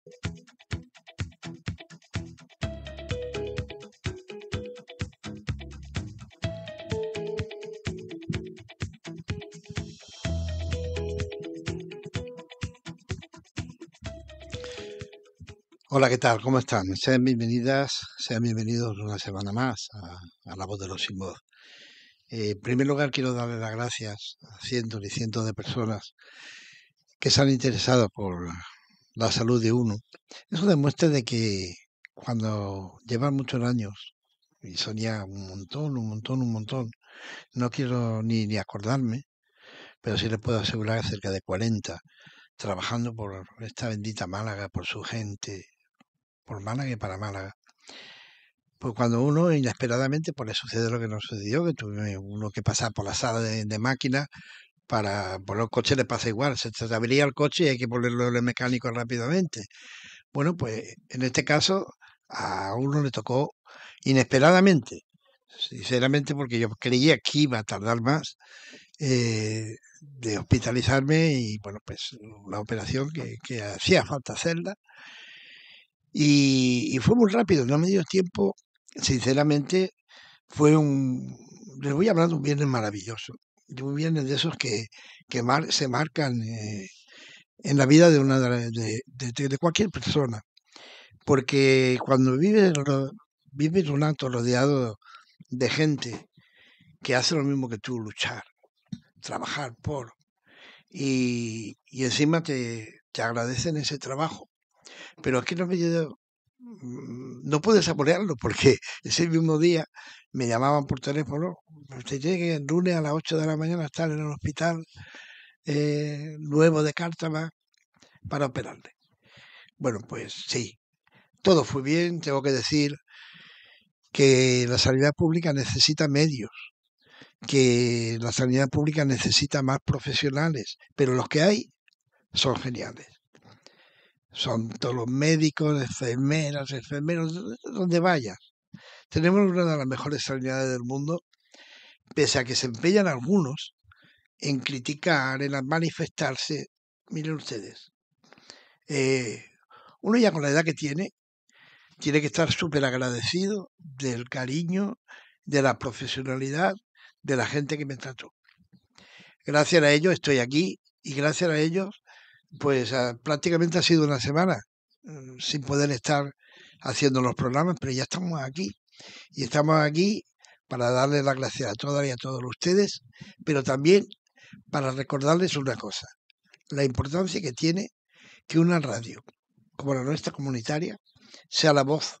Hola, ¿qué tal? ¿Cómo están? Sean bienvenidas, sean bienvenidos una semana más a La Voz de los Sin Voz. En primer lugar, quiero darle las gracias a cientos y cientos de personas que se han interesado por la salud de uno. Eso demuestra de que cuando llevan muchos años, y son ya un montón, no quiero ni acordarme, pero sí les puedo asegurar que cerca de 40, trabajando por esta bendita Málaga, por su gente, por Málaga y para Málaga. Pues cuando uno inesperadamente pues le sucede lo que nos sucedió, que tuve uno que pasar por la sala de máquinas para por los coches le pasa igual, se te avería el coche y hay que ponerlo en el mecánico rápidamente. Bueno, pues en este caso a uno le tocó inesperadamente, sinceramente porque yo creía que iba a tardar más de hospitalizarme y bueno, pues una operación que hacía falta hacerla y fue muy rápido, no me dio tiempo, sinceramente. Les voy a hablar de un viernes maravilloso, de un viernes de esos que se marcan en la vida de una de cualquier persona, porque cuando vives un acto rodeado de gente que hace lo mismo que tú, luchar, trabajar por, y encima te agradecen ese trabajo, pero es que no pude saborearlo porque ese mismo día me llamaban por teléfono, usted tiene que el lunes a las 8 de la mañana estar en el hospital nuevo de Cártama para operarle. Bueno, pues sí, todo fue bien, tengo que decir que la sanidad pública necesita medios, que la sanidad pública necesita más profesionales, pero los que hay son geniales. Son todos los médicos, enfermeros, donde vayas. Tenemos una de las mejores sanidades del mundo, pese a que se empeñan algunos en criticar, en manifestarse. Miren ustedes, eh, uno ya con la edad que tiene que estar súper agradecido del cariño, de la profesionalidad de la gente que me trató. Gracias a ellos estoy aquí y gracias a ellos, pues prácticamente ha sido una semana sin poder estar haciendo los programas, pero ya estamos aquí y estamos aquí para darles las gracias a todas y a todos ustedes, pero también para recordarles una cosa, la importancia que tiene que una radio como la nuestra comunitaria sea la voz,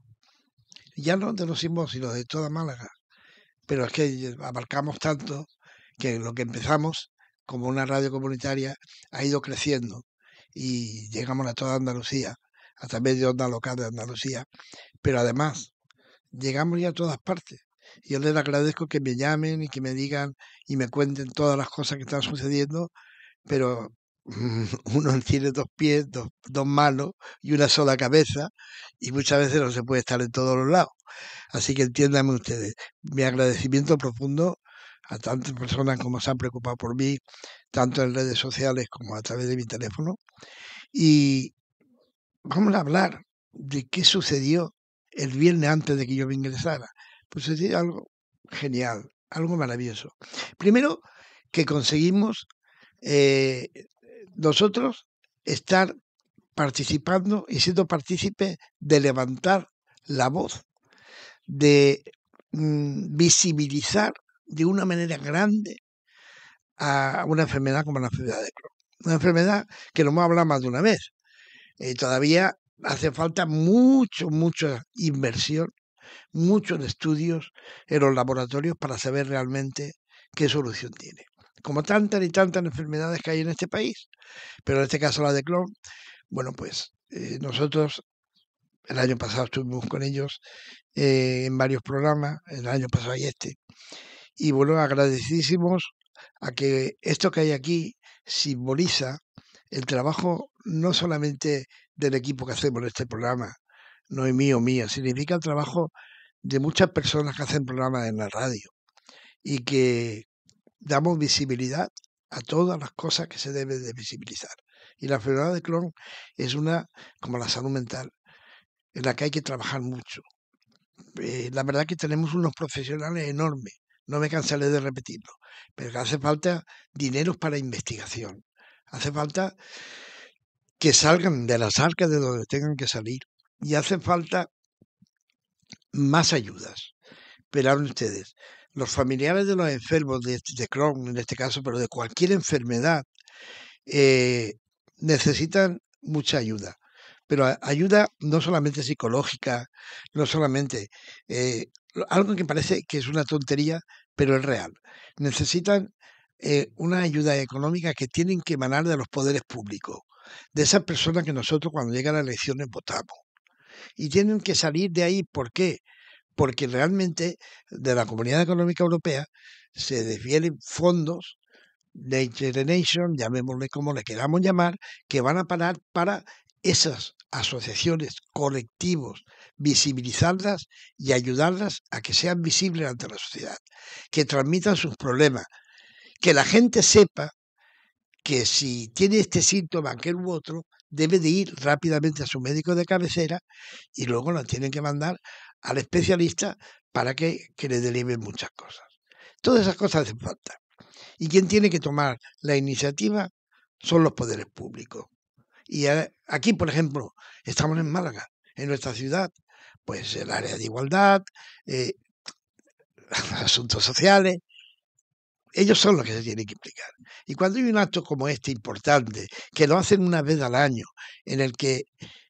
ya no de los Sin sino de toda Málaga, pero es que abarcamos tanto que lo que empezamos como una radio comunitaria ha ido creciendo y llegamos a toda Andalucía a través de onda local de Andalucía, pero además llegamos ya a todas partes. Y yo les agradezco que me llamen y que me digan y me cuenten todas las cosas que están sucediendo, pero uno tiene dos pies, dos manos y una sola cabeza y muchas veces no se puede estar en todos los lados. Así que entiéndanme ustedes, mi agradecimiento profundo a tantas personas como se han preocupado por mí, tanto en redes sociales como a través de mi teléfono. Y vamos a hablar de qué sucedió el viernes antes de que yo me ingresara. Pues sucedió algo genial, algo maravilloso. Primero, que conseguimos eh, nosotros estar participando y siendo partícipes de levantar la voz, de visibilizar de una manera grande a una enfermedad como la enfermedad de Crohn. Una enfermedad que nos hemos hablado más de una vez. Todavía hace falta mucha inversión, muchos estudios en los laboratorios para saber realmente qué solución tiene. Como tantas y tantas enfermedades que hay en este país, pero en este caso la de Crohn, bueno, pues nosotros el año pasado estuvimos con ellos en varios programas, el año pasado y este, y bueno, agradecidísimos a que esto que hay aquí simboliza el trabajo no solamente del equipo que hacemos en este programa, no es mío, significa el trabajo de muchas personas que hacen programas en la radio y que damos visibilidad a todas las cosas que se deben de visibilizar. Y la enfermedad de Crohn es una, como la salud mental, en la que hay que trabajar mucho. La verdad que tenemos unos profesionales enormes, no me cansaré de repetirlo, pero que hace falta dineros para investigación, hace falta que salgan de las arcas de donde tengan que salir y hace falta más ayudas. Pero hablen ustedes, los familiares de los enfermos de Crohn, en este caso, pero de cualquier enfermedad, eh, necesitan mucha ayuda. Pero ayuda no solamente psicológica, no solamente algo que parece que es una tontería, pero es real. Necesitan una ayuda económica que tienen que emanar de los poderes públicos, de esas personas que nosotros cuando llegan las elecciones votamos. Y tienen que salir de ahí. ¿Por qué? Porque realmente de la Comunidad Económica Europea se desvienen fondos Next Generation, llamémosle como le queramos llamar, que van a parar para esas asociaciones, colectivos, visibilizarlas y ayudarlas a que sean visibles ante la sociedad, que transmitan sus problemas, que la gente sepa que si tiene este síntoma, aquel u otro, debe de ir rápidamente a su médico de cabecera y luego la tienen que mandar al especialista para que le deriven muchas cosas. Todas esas cosas hacen falta. Y quien tiene que tomar la iniciativa son los poderes públicos. Y aquí, por ejemplo, estamos en Málaga, en nuestra ciudad, pues el área de igualdad, asuntos sociales, ellos son los que se tienen que implicar. Y cuando hay un acto como este importante, que lo hacen una vez al año, en el que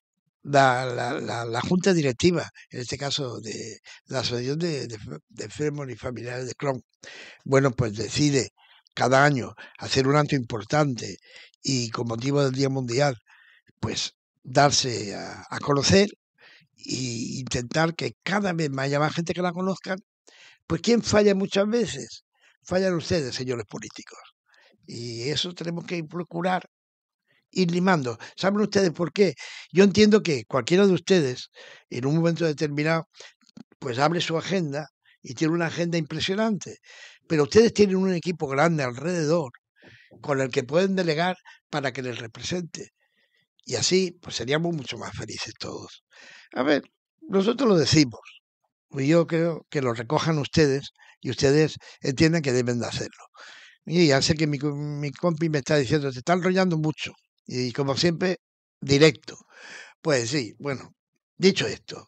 la junta directiva, en este caso de la Asociación de Enfermos y Familiares de Crohn, bueno, pues decide cada año hacer un acto importante y con motivo del Día Mundial, pues darse a conocer e intentar que cada vez haya más gente que la conozcan, pues ¿quién falla muchas veces? Fallan ustedes, señores políticos. Y eso tenemos que procurar ir limando. ¿Saben ustedes por qué? Yo entiendo que cualquiera de ustedes, en un momento determinado, pues abre su agenda y tiene una agenda impresionante. Pero ustedes tienen un equipo grande alrededor con el que pueden delegar para que les represente. Y así, pues seríamos mucho más felices todos. A ver, nosotros lo decimos. Y yo creo que lo recojan ustedes y ustedes entienden que deben de hacerlo. Y ya sé que mi compi me está diciendo, te está enrollando mucho. Y como siempre, directo. Pues sí, bueno, dicho esto,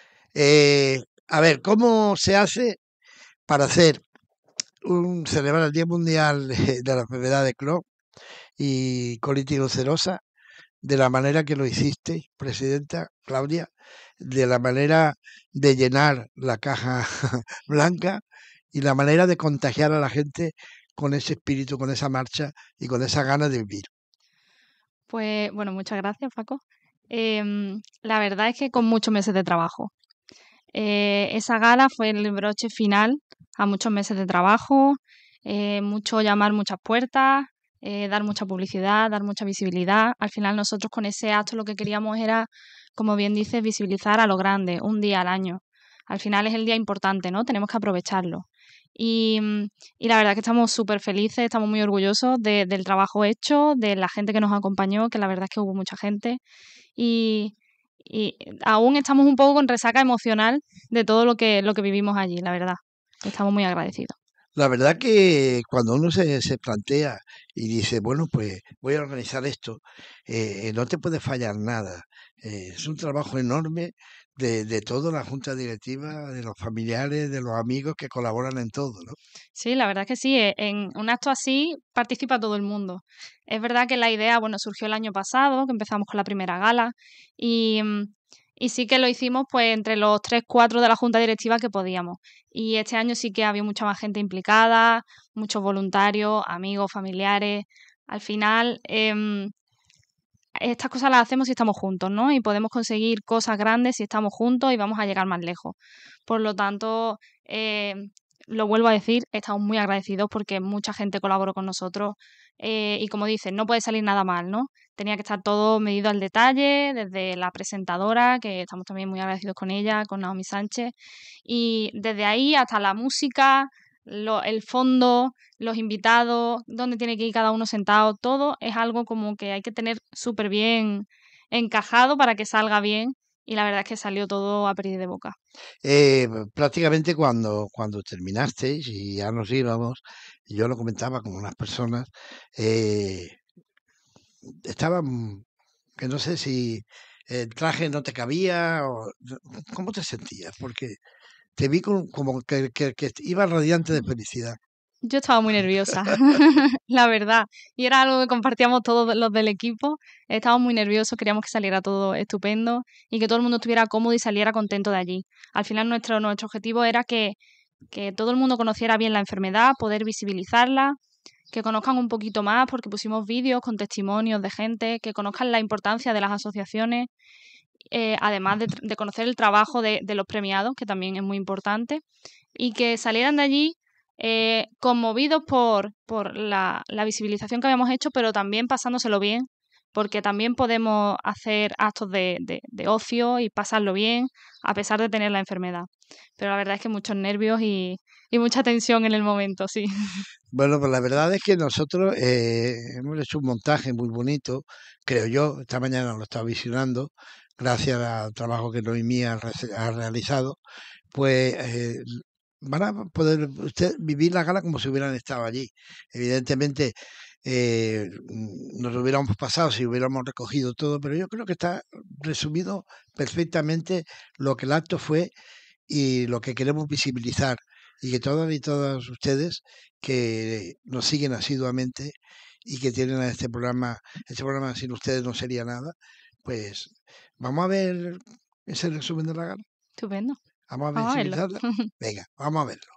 a ver, ¿cómo se hace para celebrar el Día Mundial de la enfermedad de Crohn y colitis ulcerosa de la manera que lo hiciste, presidenta Claudia, de la manera de llenar la caja blanca y la manera de contagiar a la gente con ese espíritu, con esa marcha y con esa ganas de vivir? Pues bueno, muchas gracias, Paco. La verdad es que con muchos meses de trabajo. Esa gala fue el broche final a muchos meses de trabajo, mucho llamar muchas puertas, dar mucha publicidad, dar mucha visibilidad. Al final nosotros con ese acto lo que queríamos era, como bien dices, visibilizar a lo grande, un día al año. Al final es el día importante, ¿no? Tenemos que aprovecharlo. Y, y la verdad que estamos súper felices, estamos muy orgullosos del trabajo hecho, de la gente que nos acompañó, que la verdad es que hubo mucha gente. Y, y aún estamos un poco con resaca emocional de todo lo que vivimos allí, la verdad. Estamos muy agradecidos. La verdad que cuando uno se plantea y dice, bueno, pues voy a organizar esto, no te puede fallar nada. Es un trabajo enorme de toda la junta directiva, de los familiares, de los amigos que colaboran en todo, ¿no? Sí, la verdad es que sí. En un acto así participa todo el mundo. Es verdad que la idea, bueno, surgió el año pasado, que empezamos con la primera gala, y, y sí que lo hicimos pues entre los 3, 4 de la junta directiva que podíamos. Y este año sí que había mucha más gente implicada, muchos voluntarios, amigos, familiares. Al final, estas cosas las hacemos si estamos juntos, ¿no? Y podemos conseguir cosas grandes si estamos juntos y vamos a llegar más lejos. Por lo tanto, lo vuelvo a decir, estamos muy agradecidos porque mucha gente colaboró con nosotros y como dices, no puede salir nada mal, ¿no? Tenía que estar todo medido al detalle, desde la presentadora, que estamos también muy agradecidos con ella, con Naomi Sánchez, y desde ahí hasta la música, el fondo, los invitados, dónde tiene que ir cada uno sentado, todo es algo como que hay que tener súper bien encajado para que salga bien y la verdad es que salió todo a pedir de boca. Prácticamente cuando terminasteis y ya nos íbamos, yo lo comentaba con unas personas, eh, estaban, que no sé si el traje no te cabía o cómo te sentías, porque te vi como que ibas radiante de felicidad. Yo estaba muy nerviosa, la verdad, y era algo que compartíamos todos los del equipo. Estábamos muy nerviosos, queríamos que saliera todo estupendo y que todo el mundo estuviera cómodo y saliera contento de allí. Al final nuestro objetivo era que todo el mundo conociera bien la enfermedad, poder visibilizarla, que conozcan un poquito más, porque pusimos vídeos con testimonios de gente, que conozcan la importancia de las asociaciones, además de conocer el trabajo de los premiados, que también es muy importante, y que salieran de allí conmovidos por la visibilización que habíamos hecho, pero también pasándoselo bien, porque también podemos hacer actos de ocio y pasarlo bien, a pesar de tener la enfermedad. Pero la verdad es que muchos nervios y mucha tensión en el momento, sí. Bueno, pues la verdad es que nosotros hemos hecho un montaje muy bonito, creo yo, esta mañana lo estaba visionando, gracias al trabajo que Noemí ha realizado, pues van a poder usted vivir la gala como si hubieran estado allí. Evidentemente, nos lo hubiéramos pasado si hubiéramos recogido todo, pero yo creo que está resumido perfectamente lo que el acto fue y lo que queremos visibilizar y que todas y todas ustedes que nos siguen asiduamente y que tienen a este programa sin ustedes no sería nada, pues vamos a ver ese resumen de la gala, Estupendo. vamos a Vamos a verlo. visibilizarla. Venga, vamos a verlo.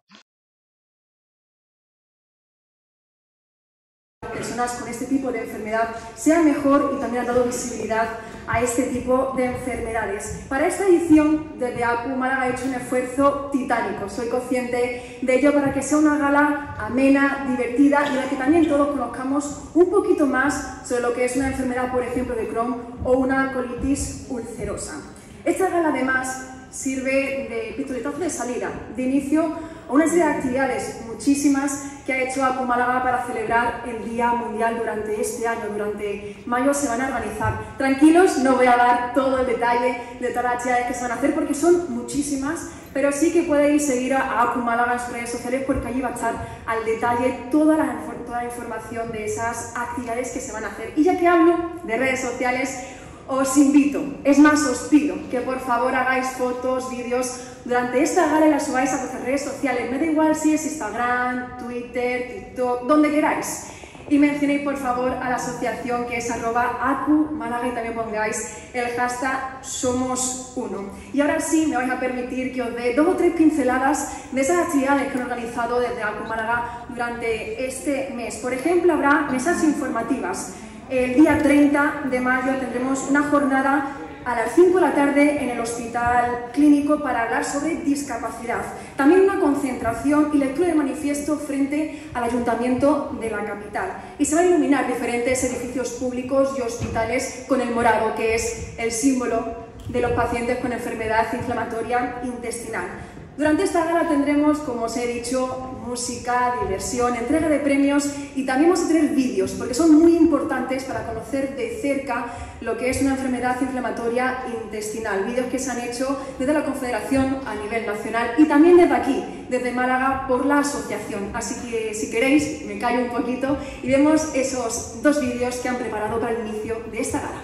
Personas con este tipo de enfermedad sea mejor y también ha dado visibilidad a este tipo de enfermedades. Para esta edición, desde ACU Málaga ha hecho un esfuerzo titánico. Soy consciente de ello para que sea una gala amena, divertida y en la que también todos conozcamos un poquito más sobre lo que es una enfermedad, por ejemplo, de Crohn o una colitis ulcerosa. Esta gala, además, sirve de pistoletazo de salida, de inicio a una serie de actividades, muchísimas, que ha hecho ACU Málaga para celebrar el Día Mundial durante este año. Durante mayo se van a organizar. Tranquilos, no voy a dar todo el detalle de todas las actividades que se van a hacer porque son muchísimas, pero sí que podéis seguir a ACU Málaga en sus redes sociales porque allí va a estar al detalle toda la información de esas actividades que se van a hacer. Y ya que hablo de redes sociales, os invito, es más, os pido que por favor hagáis fotos, vídeos durante esta gala y las subáis a vuestras redes sociales. Me da igual si es Instagram, Twitter, TikTok, donde queráis. Y mencionéis por favor a la asociación que es @ACU-Málaga y también pongáis el hashtag #SomosUno. Y ahora sí me vais a permitir que os dé 2 o 3 pinceladas de esas actividades que han organizado desde ACU Málaga durante este mes. Por ejemplo, habrá mesas informativas. El día 30 de mayo tendremos una jornada a las 5 de la tarde en el Hospital Clínico para hablar sobre discapacidad. También una concentración y lectura de manifiesto frente al Ayuntamiento de la capital. Y se van a iluminar diferentes edificios públicos y hospitales con el morado, que es el símbolo de los pacientes con enfermedad inflamatoria intestinal. Durante esta gala tendremos, como os he dicho, música, diversión, entrega de premios y también vamos a tener vídeos porque son muy importantes para conocer de cerca lo que es una enfermedad inflamatoria intestinal. Vídeos que se han hecho desde la Confederación a nivel nacional y también desde aquí, desde Málaga, por la asociación. Así que si queréis, me callo un poquito y vemos esos 2 vídeos que han preparado para el inicio de esta gala.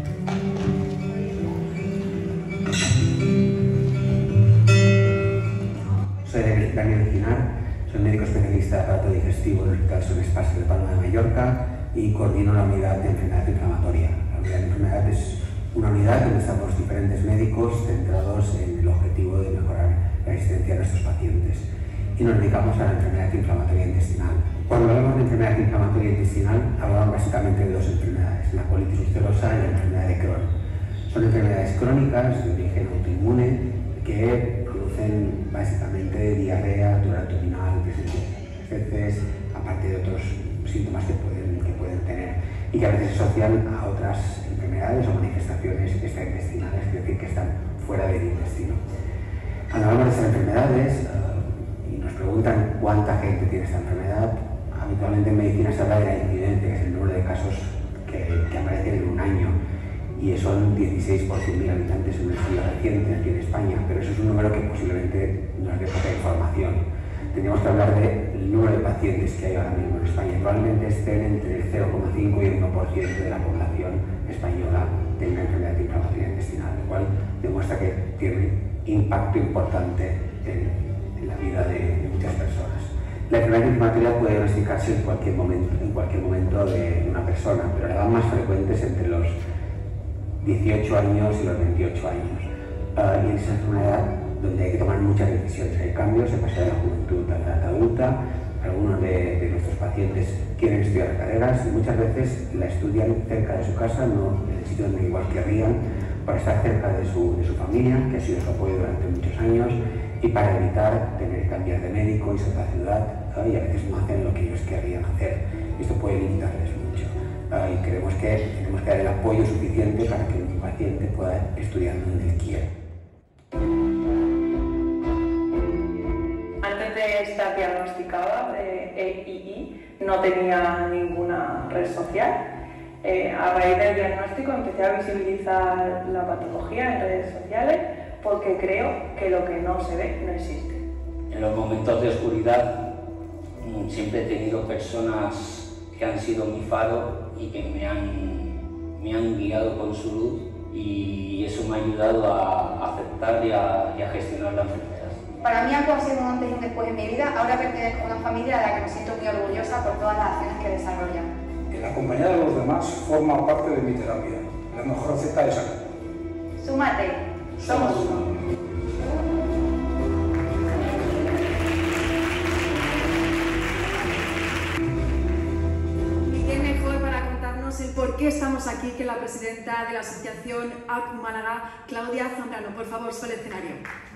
Soy Daniel Encinar, soy médico especialista de aparato digestivo del Hospital Son Espacio de Palma de Mallorca y coordino la unidad de enfermedad inflamatoria. La unidad de enfermedad es una unidad donde estamos diferentes médicos centrados en el objetivo de mejorar la existencia de nuestros pacientes. Y nos dedicamos a la enfermedad inflamatoria intestinal. Cuando hablamos de enfermedad inflamatoria intestinal, hablamos básicamente de 2 enfermedades, la colitis ulcerosa y la enfermedad de Crohn. Son enfermedades crónicas de origen autoinmune que producen básicamente diarrea, dolor abdominal, presencia de heces, aparte de otros síntomas que pueden tener y que a veces se asocian a otras enfermedades o manifestaciones extraintestinales, es decir, que están fuera del intestino. Cuando hablamos de esas enfermedades y nos preguntan cuánta gente tiene esta enfermedad, habitualmente en medicina se habla de la incidencia, que es el número de casos que aparecen en un año, y son 16 por 100.000 habitantes en un estudio reciente aquí en España, pero eso es un número que posiblemente nos dé poca información. Tendríamos que hablar del número de pacientes que hay ahora mismo en España. Probablemente estén entre el 0,5 y el 1% de la población española tenga enfermedad inflamatoria intestinal, lo cual demuestra que tiene impacto importante en la vida de muchas personas. La enfermedad inflamatoria puede diagnosticarse en cualquier momento de una persona, pero la edad más frecuente es entre los 18 años y los 28 años. Y es una edad donde hay que tomar muchas decisiones. Hay cambios, se pasa de la juventud a la edad adulta. Algunos de nuestros pacientes quieren estudiar carreras y muchas veces la estudian cerca de su casa, no en el sitio donde igual querrían, para estar cerca de su familia, que ha sido su apoyo durante muchos años, y para evitar tener que cambiar de médico, irse a otra ciudad, y a veces no hacen lo que ellos querrían hacer. Esto puede limitarles mucho. Y creemos que tenemos que dar el apoyo suficiente para que un paciente pueda estudiar donde él quiera. Antes de estar diagnosticada de EII no tenía ninguna red social. A raíz del diagnóstico empecé a visibilizar la patología en redes sociales porque creo que lo que no se ve no existe. En los momentos de oscuridad siempre he tenido personas que han sido mi faro y que me han guiado con su luz, y eso me ha ayudado a aceptar y a gestionar la enfermedad. Para mí ACU ha sido un antes y un después en mi vida. Ahora pertenezco a una familia de la que me siento muy orgullosa por todas las acciones que desarrolla. En la compañía de los demás forma parte de mi terapia. La mejor receta es ACU. Súmate, somos uno. El por qué estamos aquí que la presidenta de la asociación ACU Málaga, Claudia Zambrano. Por favor, sobre el escenario.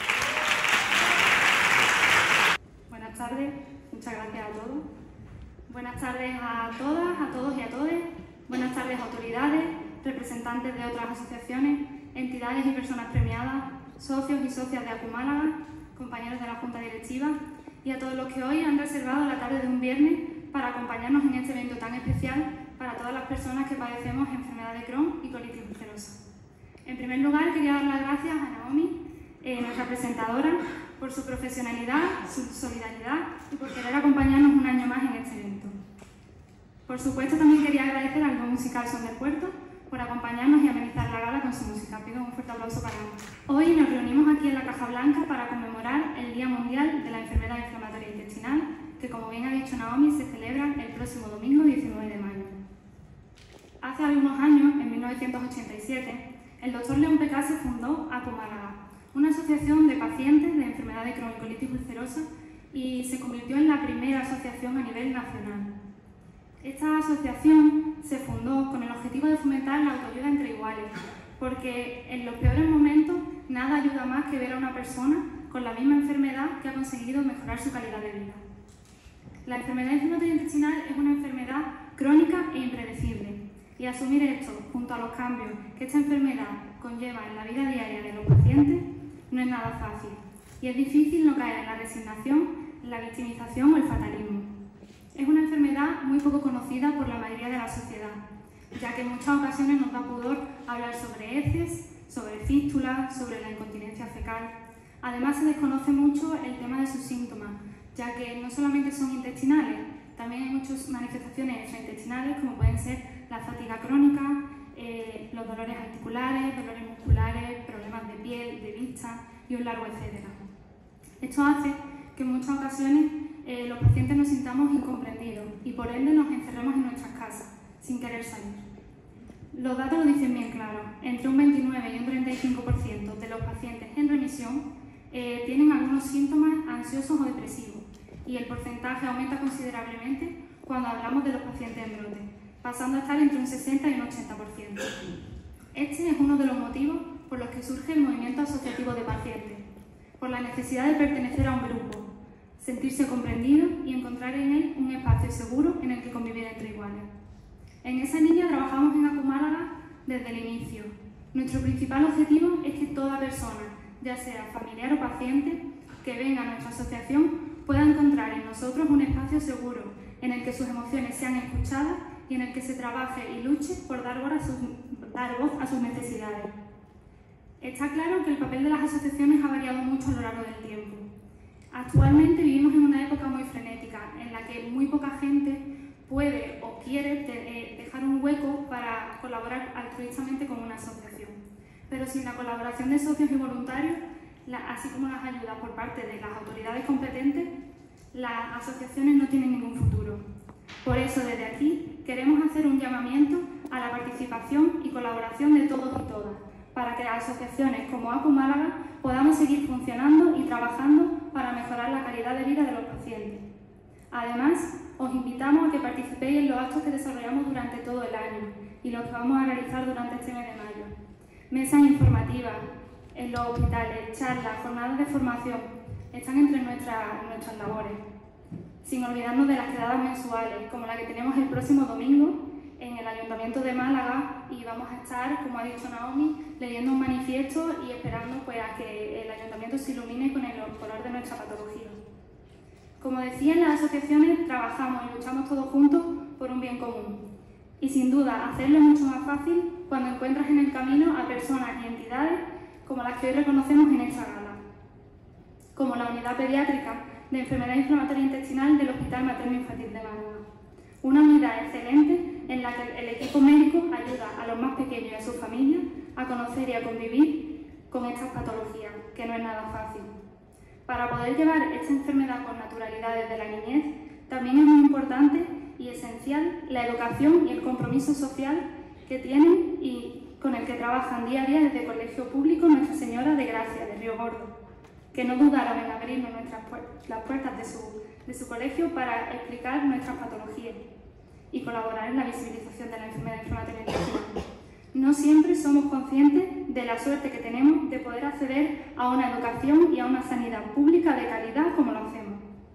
Buenas tardes, muchas gracias a todos. Buenas tardes a todas, a todos y a todes. Buenas tardes autoridades, representantes de otras asociaciones, entidades y personas premiadas, socios y socias de ACU Málaga, compañeros de la Junta Directiva y a todos los que hoy han reservado la tarde de un viernes para acompañarnos en este evento tan especial para todas las personas que padecemos enfermedad de Crohn y colitis ulcerosa. En primer lugar, quería dar las gracias a Naomi, nuestra presentadora, por su profesionalidad, su solidaridad y por querer acompañarnos un año más en este evento. Por supuesto, también quería agradecer al grupo musical Son del Puerto por acompañarnos y amenizar la gala con su música. Pido un fuerte aplauso para ellos. Hoy nos reunimos aquí en la Caja Blanca para conmemorar el Día Mundial de la Enfermedad Inflamatoria Intestinal, que, como bien ha dicho Naomi, se celebra el próximo domingo 19 de mayo. Hace algunos años, en 1987, el doctor León Picasso fundó ACU Málaga, una asociación de pacientes de enfermedad de Crohn y colitis ulcerosa, y se convirtió en la primera asociación a nivel nacional. Esta asociación se fundó con el objetivo de fomentar la autoayuda entre iguales, porque en los peores momentos nada ayuda más que ver a una persona con la misma enfermedad que ha conseguido mejorar su calidad de vida. La enfermedad inflamatoria intestinal es una enfermedad crónica e impredecible, y asumir esto, junto a los cambios que esta enfermedad conlleva en la vida diaria de los pacientes, no es nada fácil, y es difícil no caer en la resignación, la victimización o el fatalismo. Es una enfermedad muy poco conocida por la mayoría de la sociedad, ya que en muchas ocasiones nos da pudor hablar sobre heces, sobre fístulas, sobre la incontinencia fecal. Además, se desconoce mucho el tema de sus síntomas, ya que no solamente son intestinales, también hay muchas manifestaciones extraintestinales, como pueden ser la fatiga crónica, los dolores articulares, dolores musculares, problemas de piel, de vista y un largo etcétera. Esto hace que en muchas ocasiones los pacientes nos sintamos incomprendidos y por ende nos encerremos en nuestras casas, sin querer salir. Los datos lo dicen bien claro, entre un 29 y un 35% de los pacientes en remisión tienen algunos síntomas ansiosos o depresivos, y el porcentaje aumenta considerablemente cuando hablamos de los pacientes en brote, pasando a estar entre un 60 y un 80%. Este es uno de los motivos por los que surge el movimiento asociativo de pacientes, por la necesidad de pertenecer a un grupo, sentirse comprendido y encontrar en él un espacio seguro en el que convivir entre iguales. En esa línea trabajamos en ACU Málaga desde el inicio. Nuestro principal objetivo es que toda persona, ya sea familiar o paciente, que venga a nuestra asociación pueda encontrar en nosotros un espacio seguro en el que sus emociones sean escuchadas y en el que se trabaje y luche por dar voz a sus necesidades. Está claro que el papel de las asociaciones ha variado mucho a lo largo del tiempo. Actualmente vivimos en una época muy frenética, en la que muy poca gente puede o quiere dejar un hueco para colaborar altruistamente con una asociación. Pero sin la colaboración de socios y voluntarios, así como las ayudas por parte de las autoridades competentes, las asociaciones no tienen ningún futuro. Por eso, desde aquí, queremos hacer un llamamiento a la participación y colaboración de todos y todas, para que las asociaciones como ACU Málaga podamos seguir funcionando y trabajando para mejorar la calidad de vida de los pacientes. Además, os invitamos a que participéis en los actos que desarrollamos durante todo el año y los que vamos a realizar durante este mes de mayo. Mesas informativas en los hospitales, charlas, jornadas de formación, están entre nuestras labores. Sin olvidarnos de las quedadas mensuales, como la que tenemos el próximo domingo en el Ayuntamiento de Málaga, y vamos a estar, como ha dicho Naomi, leyendo un manifiesto y esperando pues, a que el Ayuntamiento se ilumine con el color de nuestra patología. Como decía, en las asociaciones trabajamos y luchamos todos juntos por un bien común. Y sin duda, hacerlo es mucho más fácil cuando encuentras en el camino a personas y entidades como las que hoy reconocemos en esta gala, como la Unidad Pediátrica de Enfermedad Inflamatoria Intestinal del Hospital Materno Infantil de Málaga. Una unidad excelente en la que el equipo médico ayuda a los más pequeños y a sus familias a conocer y a convivir con estas patologías, que no es nada fácil. Para poder llevar esta enfermedad con naturalidad desde la niñez, también es muy importante y esencial la educación y el compromiso social que tienen y con el que trabajan día a día desde el Colegio Público Nuestra Señora de Gracia, de Río Gordo, que no dudaron en abrirnos las puertas de su colegio para explicar nuestras patologías y colaborar en la visibilización de la enfermedad inflamatoria intestinal. No siempre somos conscientes de la suerte que tenemos de poder acceder a una educación y a una sanidad pública de calidad como lo hacemos.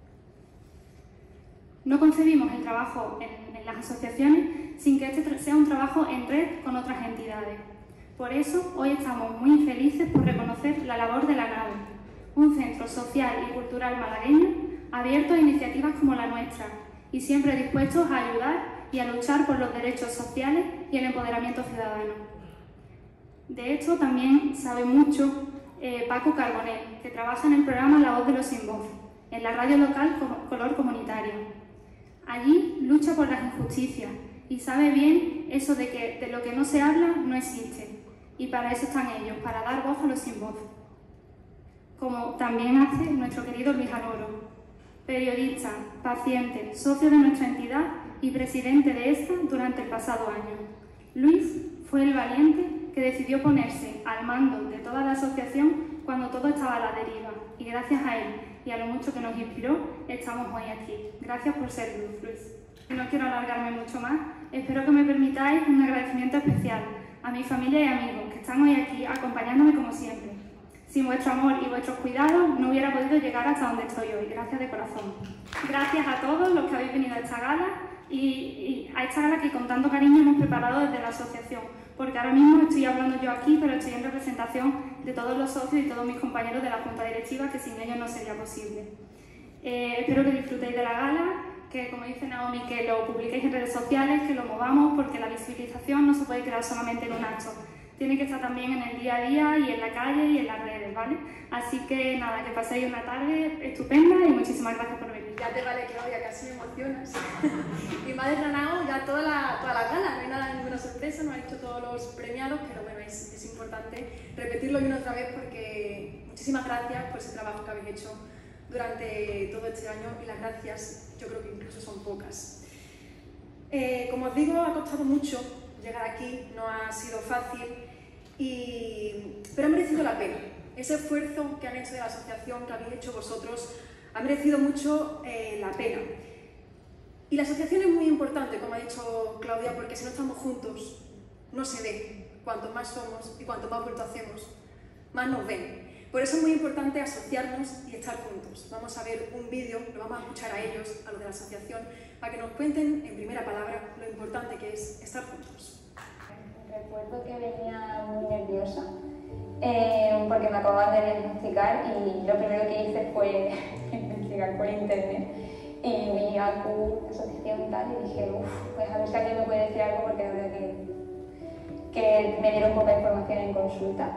No concebimos el trabajo en las asociaciones sin que este sea un trabajo en red con otras entidades. Por eso, hoy estamos muy felices por reconocer la labor de La Nave, un centro social y cultural malagueño abierto a iniciativas como la nuestra y siempre dispuestos a ayudar y a luchar por los derechos sociales y el empoderamiento ciudadano. De esto también sabe mucho Paco Carbonell, que trabaja en el programa La Voz de los Sin Voz, en la radio local Color Comunitaria. Allí lucha por las injusticias y sabe bien eso de que de lo que no se habla no existe, y para eso están ellos, para dar voz a los sin voz. Como también hace nuestro querido Luis Aloro, periodista, paciente, socio de nuestra entidad y presidente de esta durante el pasado año. Luis fue el valiente que decidió ponerse al mando de toda la asociación cuando todo estaba a la deriva, y gracias a él y a lo mucho que nos inspiró, estamos hoy aquí. Gracias por ser luz, Luis. No quiero alargarme mucho más, espero que me permitáis un agradecimiento especial a mi familia y amigos que están hoy aquí acompañándome como siempre. Sin vuestro amor y vuestros cuidados no hubiera podido llegar hasta donde estoy hoy. Gracias de corazón. Gracias a todos los que habéis venido a esta gala y a esta gala que con tanto cariño hemos preparado desde la asociación, porque ahora mismo estoy hablando yo aquí, pero estoy en representación de todos los socios y todos mis compañeros de la Junta Directiva, que sin ellos no sería posible. Espero que disfrutéis de la gala, que como dice Naomi, que lo publiquéis en redes sociales, que lo movamos, porque la visibilización no se puede quedar solamente en un acto. Tiene que estar también en el día a día y en la calle y en las redes, ¿vale? Así que nada, que paséis una tarde estupenda y muchísimas gracias por venir. Ya te vale, Claudia, casi me emocionas. Mi madre Ranao ya toda la gala, no hay nada, ninguna sorpresa, no ha hecho todos los premiados, pero bueno, es importante repetirlo una y otra vez porque muchísimas gracias por ese trabajo que habéis hecho durante todo este año y las gracias yo creo que incluso son pocas. Como os digo, ha costado mucho llegar aquí, no ha sido fácil, pero ha merecido la pena. Ese esfuerzo que han hecho de la asociación, que habéis hecho vosotros, ha merecido mucho la pena. Y la asociación es muy importante, como ha dicho Claudia, porque si no estamos juntos, no se ve. Cuanto más somos y cuanto más vuelto hacemos, más nos ven. Por eso es muy importante asociarnos y estar juntos. Vamos a ver un vídeo, lo vamos a escuchar a ellos, a los de la asociación, para que nos cuenten en primera palabra lo importante que es estar juntos. Recuerdo que venía muy nerviosa porque me acababan de diagnosticar y lo primero que hice fue investigar por internet y vi ACU, asociación y tal, y dije, pues a ver si alguien me puede decir algo, porque la verdad que me dieron poca información en consulta.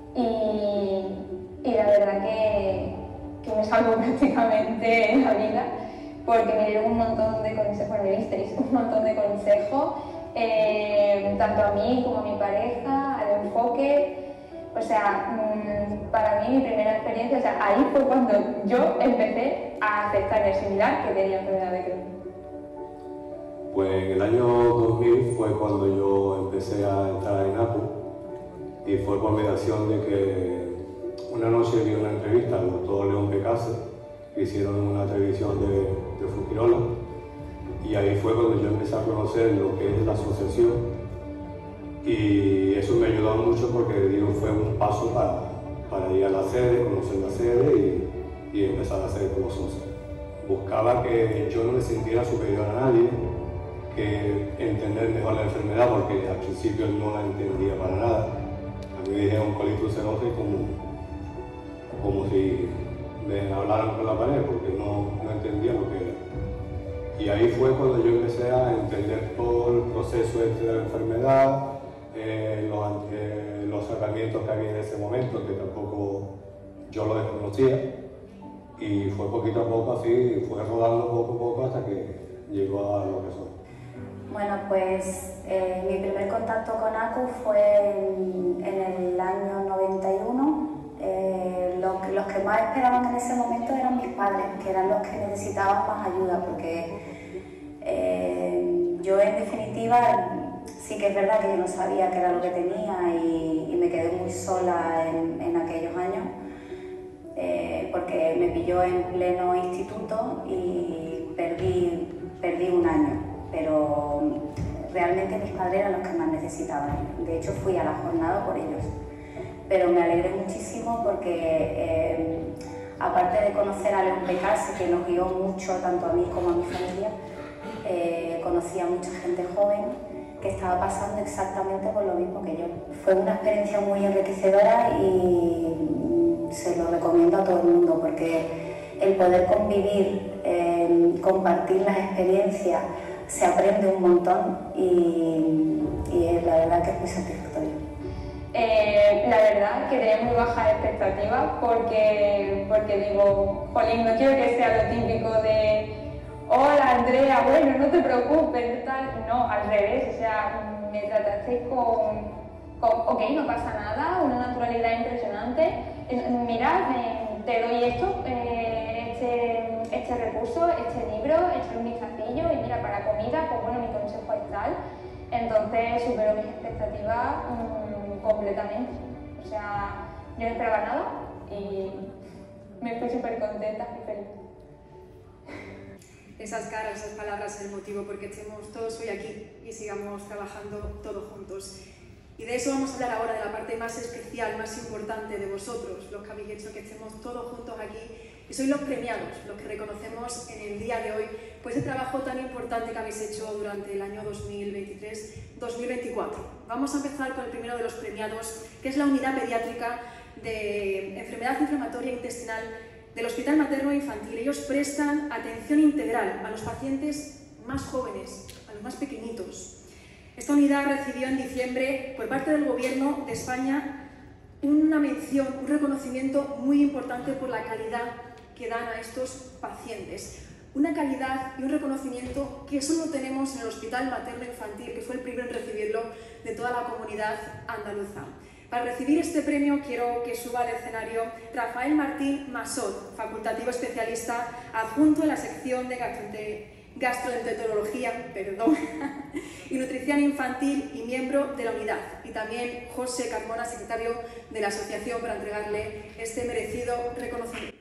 Y la verdad que me salvó prácticamente la vida, porque me dieron un montón de consejos, bueno, me disteis un montón de consejos, tanto a mí como a mi pareja, al enfoque. O sea, para mí mi primera experiencia, o sea, ahí fue cuando yo empecé a aceptar y asimilar que tenía enfermedad de Crohn. Pues en el año 2000 fue cuando yo empecé a entrar en ACU, y fue por mediación de que una noche vi una entrevista al doctor León Pecase, que hicieron una televisión de Fuquirola, y ahí fue cuando yo empecé a conocer lo que es la asociación, y eso me ayudó mucho porque digo, fue un paso para ir a la sede, conocer la sede y empezar a hacer como socio. Buscaba que yo no me sintiera superior a nadie, que entender mejor la enfermedad, porque al principio no la entendía para nada. A mí me dijeron colitis ulcerosa como si me hablaran con la pared, porque no entendía lo que era. Y ahí fue cuando yo empecé a entender todo el proceso de la enfermedad, los tratamientos que había en ese momento, que tampoco yo lo desconocía, y fue poquito a poco así, fue rodando poco a poco hasta que llegó a lo que soy. Bueno, pues mi primer contacto con ACU fue en el año 91. Los que más esperaban en ese momento eran mis padres, que eran los que necesitaban más ayuda, porque yo en definitiva sí que es verdad que yo no sabía qué era lo que tenía y me quedé muy sola en aquellos años, porque me pilló en pleno instituto y perdí un año, pero realmente mis padres eran los que más necesitaban. De hecho fui a la jornada por ellos, pero me alegré muchísimo porque aparte de conocer a León Pecase, que nos guió mucho tanto a mí como a mi familia, conocí a mucha gente joven que estaba pasando exactamente por lo mismo que yo. Fue una experiencia muy enriquecedora y se lo recomiendo a todo el mundo, porque el poder convivir, compartir las experiencias, se aprende un montón y la verdad que es muy satisfactorio. La verdad que tenía muy bajas expectativas porque digo, jolín, no quiero que sea lo típico de hola Andrea, bueno, no te preocupes, tal. No, al revés, o sea, me tratasteis con ok, no pasa nada, una naturalidad impresionante. Mirad, te doy esto, este recurso, este libro, echar un vistacillo y mira, para comida, pues bueno, mi consejo es tal. Entonces superó mis expectativas completamente. O sea, yo no esperaba nada y me fui súper contenta y feliz. Esas caras, esas palabras, el motivo por que estemos todos hoy aquí y sigamos trabajando todos juntos. Y de eso vamos a hablar ahora, de la parte más especial, más importante de vosotros, los que habéis hecho que estemos todos juntos aquí, y sois los premiados, los que reconocemos en el día de hoy, pues el trabajo tan importante que habéis hecho durante el año 2023-2024. Vamos a empezar con el primero de los premiados, que es la Unidad Pediátrica de Enfermedad Inflamatoria Intestinal del Hospital Materno e Infantil. Ellos prestan atención integral a los pacientes más jóvenes, a los más pequeñitos. Esta unidad recibió en diciembre por parte del Gobierno de España una mención, un reconocimiento muy importante por la calidad que dan a estos pacientes. Una calidad y un reconocimiento que solo tenemos en el Hospital Materno e Infantil, que fue el primero en recibirlo de toda la comunidad andaluza. Para recibir este premio quiero que suba al escenario Rafael Martín Masot, facultativo especialista adjunto en la sección de gastroenterología y nutrición infantil y miembro de la unidad, y también José Carmona, secretario de la asociación, para entregarle este merecido reconocimiento.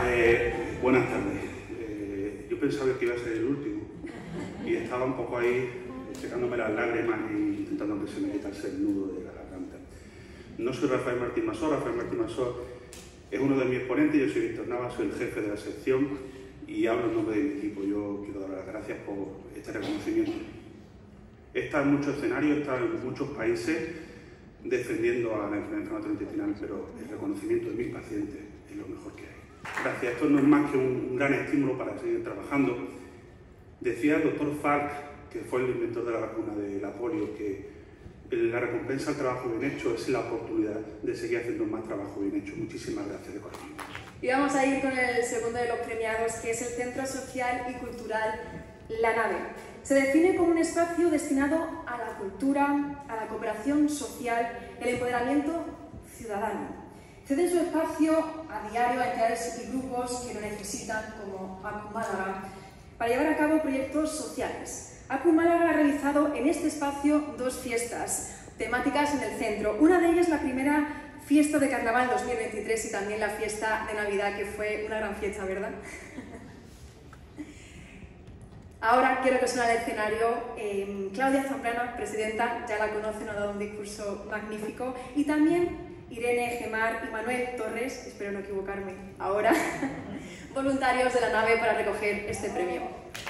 Buenas tardes. Yo pensaba que iba a ser el último y estaba un poco ahí secándome las lágrimas e intentando que se me quitase el nudo de la garganta. No soy Rafael Martín Masó. Rafael Martín Masó es uno de mis exponentes. Yo soy Víctor Nava, soy el jefe de la sección y hablo en nombre de mi equipo. Yo quiero dar las gracias por este reconocimiento. He estado en muchos escenarios, he estado en muchos países defendiendo a la enfermedad inflamatoria intestinal, pero el reconocimiento de mis pacientes es lo mejor que hay. Gracias, esto no es más que un gran estímulo para seguir trabajando. Decía el doctor Falk, que fue el inventor de la vacuna de la polio, que la recompensa al trabajo bien hecho es la oportunidad de seguir haciendo más trabajo bien hecho. Muchísimas gracias de corazón. Y vamos a ir con el segundo de los premiados, que es el Centro Social y Cultural La Nave. Se define como un espacio destinado a la cultura, a la cooperación social, el empoderamiento ciudadano. Ceden su espacio a diario a entidades y grupos que lo necesitan, como ACU Málaga, para llevar a cabo proyectos sociales. ACU Málaga ha realizado en este espacio 2 fiestas temáticas en el centro. Una de ellas, la primera fiesta de Carnaval 2023 y también la fiesta de Navidad, que fue una gran fiesta, ¿verdad? Ahora quiero que suene al escenario Claudia Zambrana, presidenta, ya la conocen, ha dado un discurso magnífico, y también Irene Gemar y Manuel Torres, espero no equivocarme ahora, voluntarios de La Nave para recoger este premio.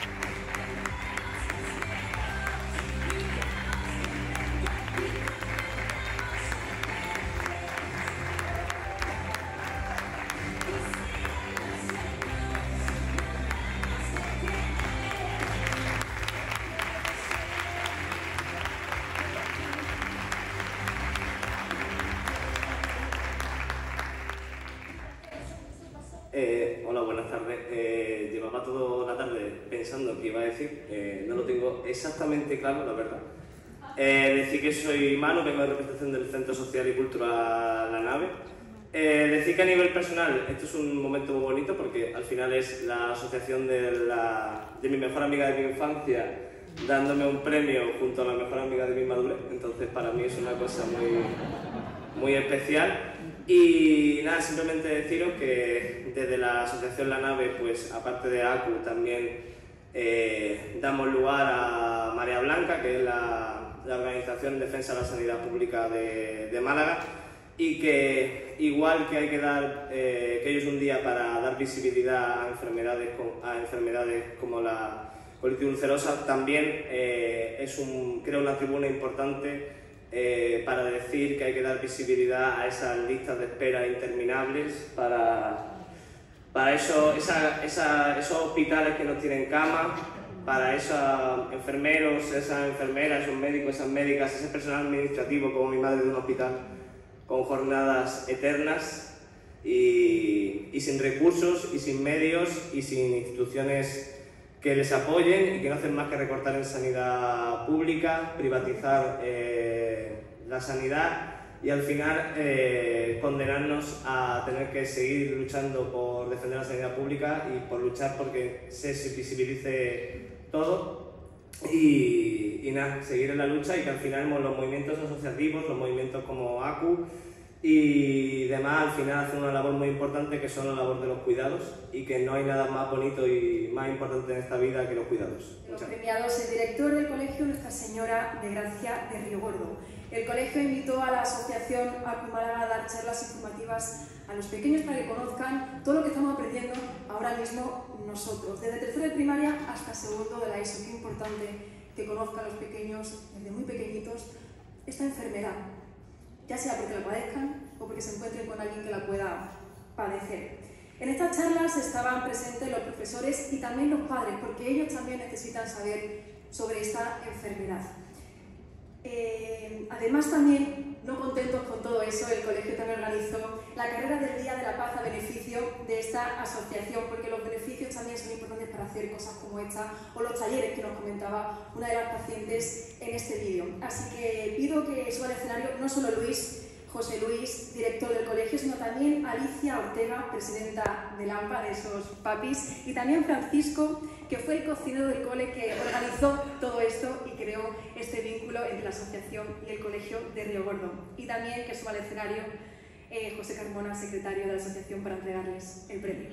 Hola, buenas tardes. Llevaba toda la tarde pensando qué iba a decir, no lo tengo exactamente claro, la verdad. Decir que soy Manu, vengo de representación del Centro Social y Cultural La Nave. Decir que a nivel personal esto es un momento muy bonito porque al final es la asociación de mi mejor amiga de mi infancia dándome un premio junto a la mejor amiga de mi madurez, entonces para mí es una cosa muy especial. Y nada, simplemente deciros que desde la Asociación La Nave, pues aparte de ACU, también damos lugar a Marea Blanca, que es la Organización en Defensa de la Sanidad Pública de Málaga, y que igual que hay que dar, que hoy es un día para dar visibilidad a enfermedades como la colitis ulcerosa, también creo una tribuna importante para decir que hay que dar visibilidad a esas listas de espera interminables, para esos hospitales que no tienen cama, para esos enfermeros, esas enfermeras, esos médicos, esas médicas, ese personal administrativo como mi madre de un hospital, con jornadas eternas y sin recursos y sin medios y sin instituciones que les apoyen y que no hacen más que recortar en sanidad pública, privatizar la sanidad y al final condenarnos a tener que seguir luchando por defender la sanidad pública y por luchar porque se visibilice todo y nada, seguir en la lucha y que al final los movimientos asociativos, los movimientos como ACU y demás al final hacen una labor muy importante que son la labor de los cuidados y que no hay nada más bonito y más importante en esta vida que los cuidados. Los premiados, el director del colegio Nuestra Señora de Gracia de Río Gordo. El colegio invitó a la asociación ACU Málaga a dar charlas informativas a los pequeños para que conozcan todo lo que estamos aprendiendo ahora mismo nosotros, desde tercero de primaria hasta segundo de la ESO. Qué importante que conozcan los pequeños, desde muy pequeñitos, esta enfermedad, ya sea porque la padezcan o porque se encuentren con alguien que la pueda padecer. En estas charlas estaban presentes los profesores y también los padres, porque ellos también necesitan saber sobre esta enfermedad. Además también, no contentos con todo eso, el colegio también organizó la carrera del Día de la Paz a beneficio de esta asociación, porque los beneficios también son importantes para hacer cosas como esta o los talleres que nos comentaba una de las pacientes en este vídeo. Así que pido que suba al escenario no solo José Luis, director del colegio, sino también Alicia Ortega, presidenta del AMPA, de esos papis, y también Francisco, que fue el cocinero del cole que organizó todo esto y creó este vínculo entre la asociación y el colegio de Río Gordo. Y también que suba al escenario José Carmona, secretario de la asociación, para entregarles el premio.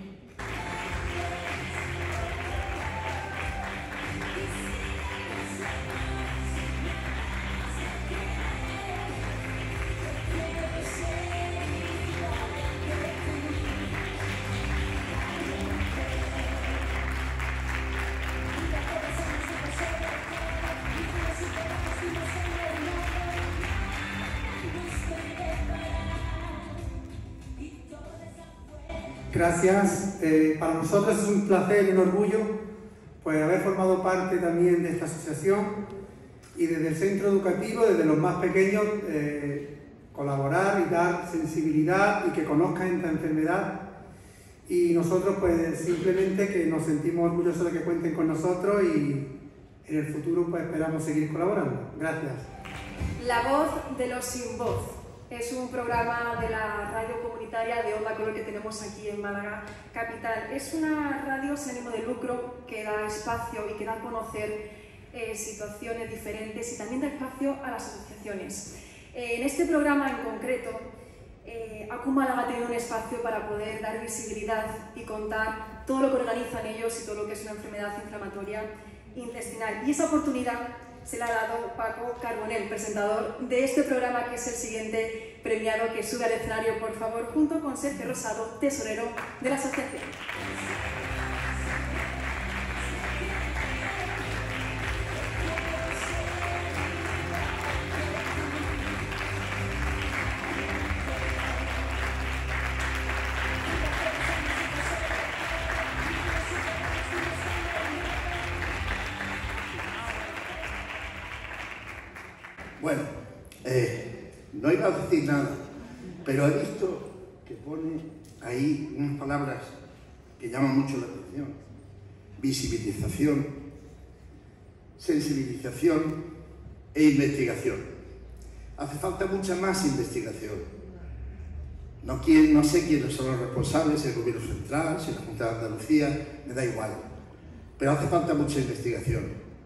Gracias. Para nosotros es un placer y un orgullo pues haber formado parte también de esta asociación y desde el centro educativo, desde los más pequeños, colaborar y dar sensibilidad y que conozcan esta enfermedad. Y nosotros pues simplemente que nos sentimos orgullosos de que cuenten con nosotros y en el futuro pues esperamos seguir colaborando. Gracias. La voz de los sin voz. Es un programa de la radio comunitaria de Onda Color que tenemos aquí en Málaga capital. Es una radio sin ánimo de lucro que da espacio y que da a conocer situaciones diferentes y también da espacio a las asociaciones. En este programa en concreto, ACU Málaga ha tenido un espacio para poder dar visibilidad y contar todo lo que organizan ellos y todo lo que es una enfermedad inflamatoria intestinal. Y esa oportunidad se la ha dado Paco Carbonell, presentador de este programa, que es el siguiente premiado, que sube al escenario, por favor, junto con Sergio Rosado, tesorero de la asociación. Bueno, no iba a decir nada, pero he visto que pone ahí unas palabras que llaman mucho la atención. Visibilización, sensibilización e investigación. Hace falta mucha más investigación. No sé quiénes son los responsables, si el Gobierno Central, si la Junta de Andalucía, me da igual. Pero hace falta mucha investigación.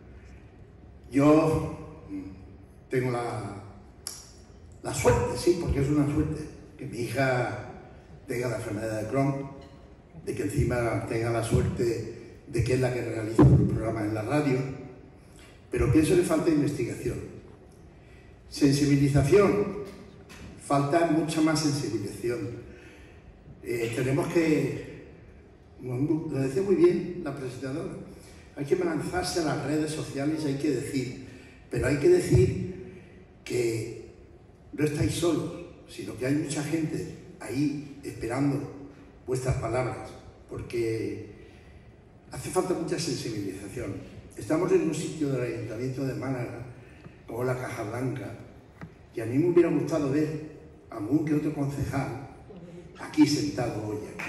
Yo tengo la suerte, sí, porque es una suerte, que mi hija tenga la enfermedad de Crohn, de que encima tenga la suerte de que es la que realiza los programas en la radio, pero pienso que falta investigación. Sensibilización, falta mucha más sensibilización. Tenemos que, lo decía muy bien la presentadora, hay que lanzarse a las redes sociales, hay que decir, pero hay que decir que no estáis solos, sino que hay mucha gente ahí esperando vuestras palabras, porque hace falta mucha sensibilización. Estamos en un sitio del Ayuntamiento de Málaga, como la Caja Blanca, y a mí me hubiera gustado ver a algún que otro concejal aquí sentado hoy aquí.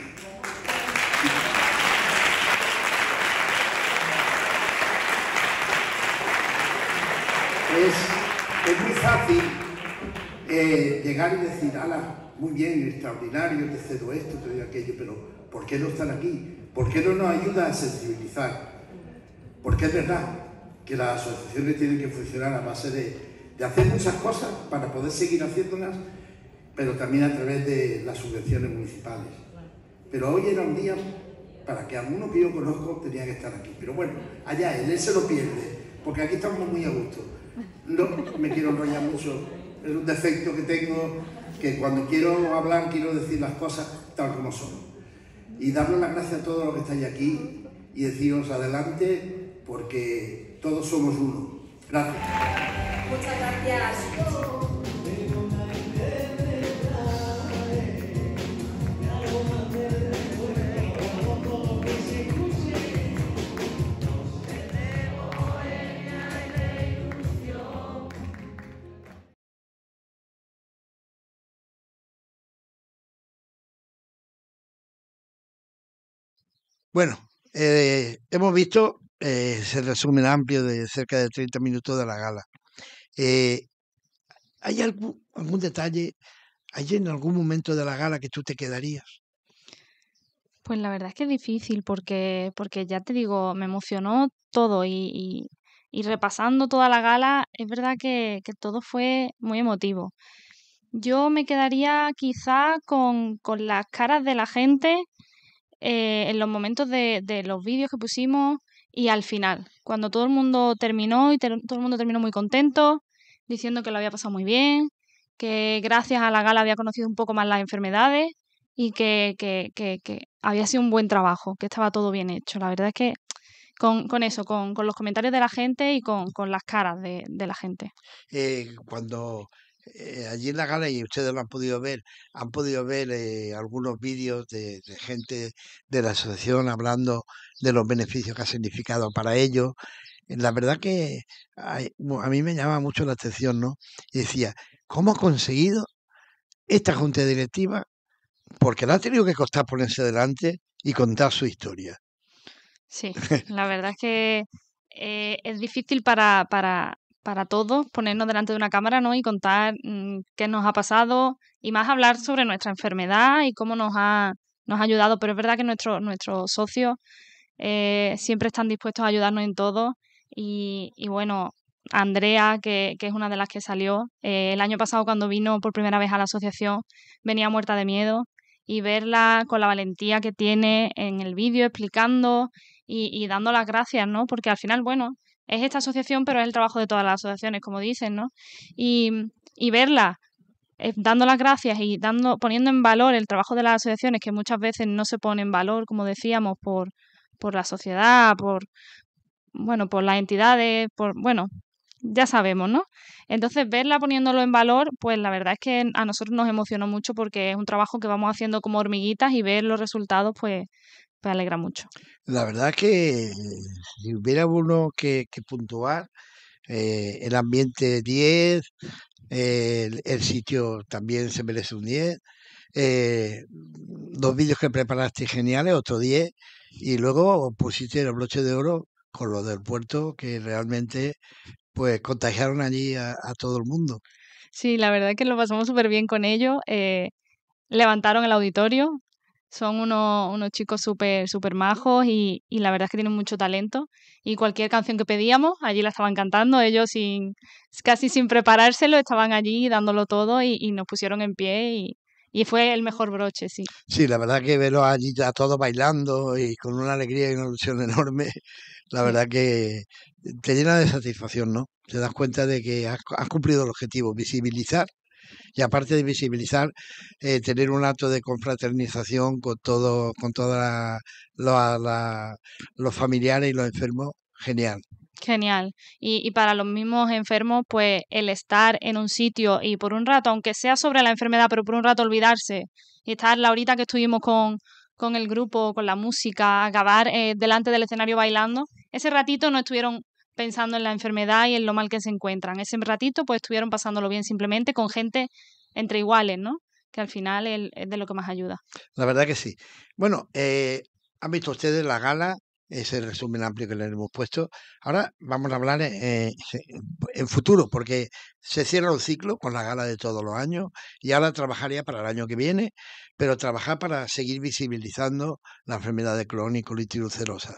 Es muy fácil llegar y decir, ala, muy bien, extraordinario, te cedo esto, te doy aquello, pero ¿por qué no están aquí? ¿Por qué no nos ayuda a sensibilizar? Porque es verdad que las asociaciones tienen que funcionar a base de hacer muchas cosas para poder seguir haciéndolas, pero también a través de las subvenciones municipales. Pero hoy era un día para que alguno que yo conozco tenía que estar aquí. Pero bueno, allá él se lo pierde, porque aquí estamos muy a gusto. No me quiero enrollar mucho, es un defecto que tengo, que cuando quiero hablar quiero decir las cosas tal como son. Y darle las gracias a todos los que estáis aquí y deciros adelante, porque todos somos uno. Gracias. Muchas gracias. Bueno, hemos visto ese resumen amplio de cerca de 30 minutos de la gala. ¿Hay algún detalle, hay en algún momento de la gala que tú te quedarías? Pues la verdad es que es difícil porque ya te digo, me emocionó todo y repasando toda la gala, es verdad que todo fue muy emotivo. Yo me quedaría quizá con las caras de la gente en los momentos de los vídeos que pusimos y al final, cuando todo el mundo terminó y todo el mundo terminó muy contento, diciendo que lo había pasado muy bien, que gracias a la gala había conocido un poco más las enfermedades y que había sido un buen trabajo, que estaba todo bien hecho. La verdad es que con eso, con los comentarios de la gente y con las caras de la gente. Cuando allí en la gala, y ustedes lo han podido ver algunos vídeos de gente de la asociación hablando de los beneficios que ha significado para ellos. La verdad que a mí me llama mucho la atención, ¿no? Y decía, ¿cómo ha conseguido esta junta directiva? Porque le ha tenido que costar ponerse delante y contar su historia. Sí, la verdad es que es difícil para todos ponernos delante de una cámara, ¿no? Y contar qué nos ha pasado y más hablar sobre nuestra enfermedad y cómo nos ha ayudado. Pero es verdad que nuestros socios siempre están dispuestos a ayudarnos en todo. Y bueno, Andrea, que es una de las que salió, el año pasado cuando vino por primera vez a la asociación, venía muerta de miedo. Y verla con la valentía que tiene en el vídeo explicando y dando las gracias, ¿no? Porque al final, bueno, es esta asociación, pero es el trabajo de todas las asociaciones, como dicen, ¿no? Y verla dando las gracias y poniendo en valor el trabajo de las asociaciones, que muchas veces no se pone en valor, como decíamos, por la sociedad, por las entidades, ya sabemos, ¿no? Entonces, verla poniéndolo en valor, pues la verdad es que a nosotros nos emocionó mucho porque es un trabajo que vamos haciendo como hormiguitas y ver los resultados, pues alegra mucho. La verdad es que si hubiera uno que puntuar, el ambiente 10, el sitio también se merece un 10, 2 vídeos que preparaste geniales, otro 10, y luego pusiste el broche de oro con lo del puerto, que realmente pues contagiaron allí a todo el mundo. Sí, la verdad es que lo pasamos súper bien con ellos. Levantaron el auditorio. Son unos chicos súper majos y la verdad es que tienen mucho talento. Y cualquier canción que pedíamos, allí la estaban cantando. Ellos casi sin preparárselo, estaban allí dándolo todo y nos pusieron en pie y fue el mejor broche, sí. Sí, la verdad que verlos allí a todos bailando y con una alegría y una ilusión enorme, la verdad que te llena de satisfacción, ¿no? Te das cuenta de que has cumplido el objetivo, visibilizar. Y aparte de visibilizar, tener un acto de confraternización con todos los familiares y los enfermos, genial. Genial. Y para los mismos enfermos, pues el estar en un sitio y por un rato, aunque sea sobre la enfermedad, pero por un rato olvidarse y estar la horita que estuvimos con el grupo, con la música, acabar delante del escenario bailando, ese ratito no estuvieron pensando en la enfermedad y en lo mal que se encuentran. Ese ratito pues estuvieron pasándolo bien simplemente con gente entre iguales, ¿no? Que al final es de lo que más ayuda. La verdad que sí. Bueno, han visto ustedes la gala, ese resumen amplio que les hemos puesto. Ahora vamos a hablar en futuro, porque se cierra un ciclo con la gala de todos los años y ahora trabajaría para el año que viene, pero trabajar para seguir visibilizando la enfermedad de Crohn y colitis ulcerosa.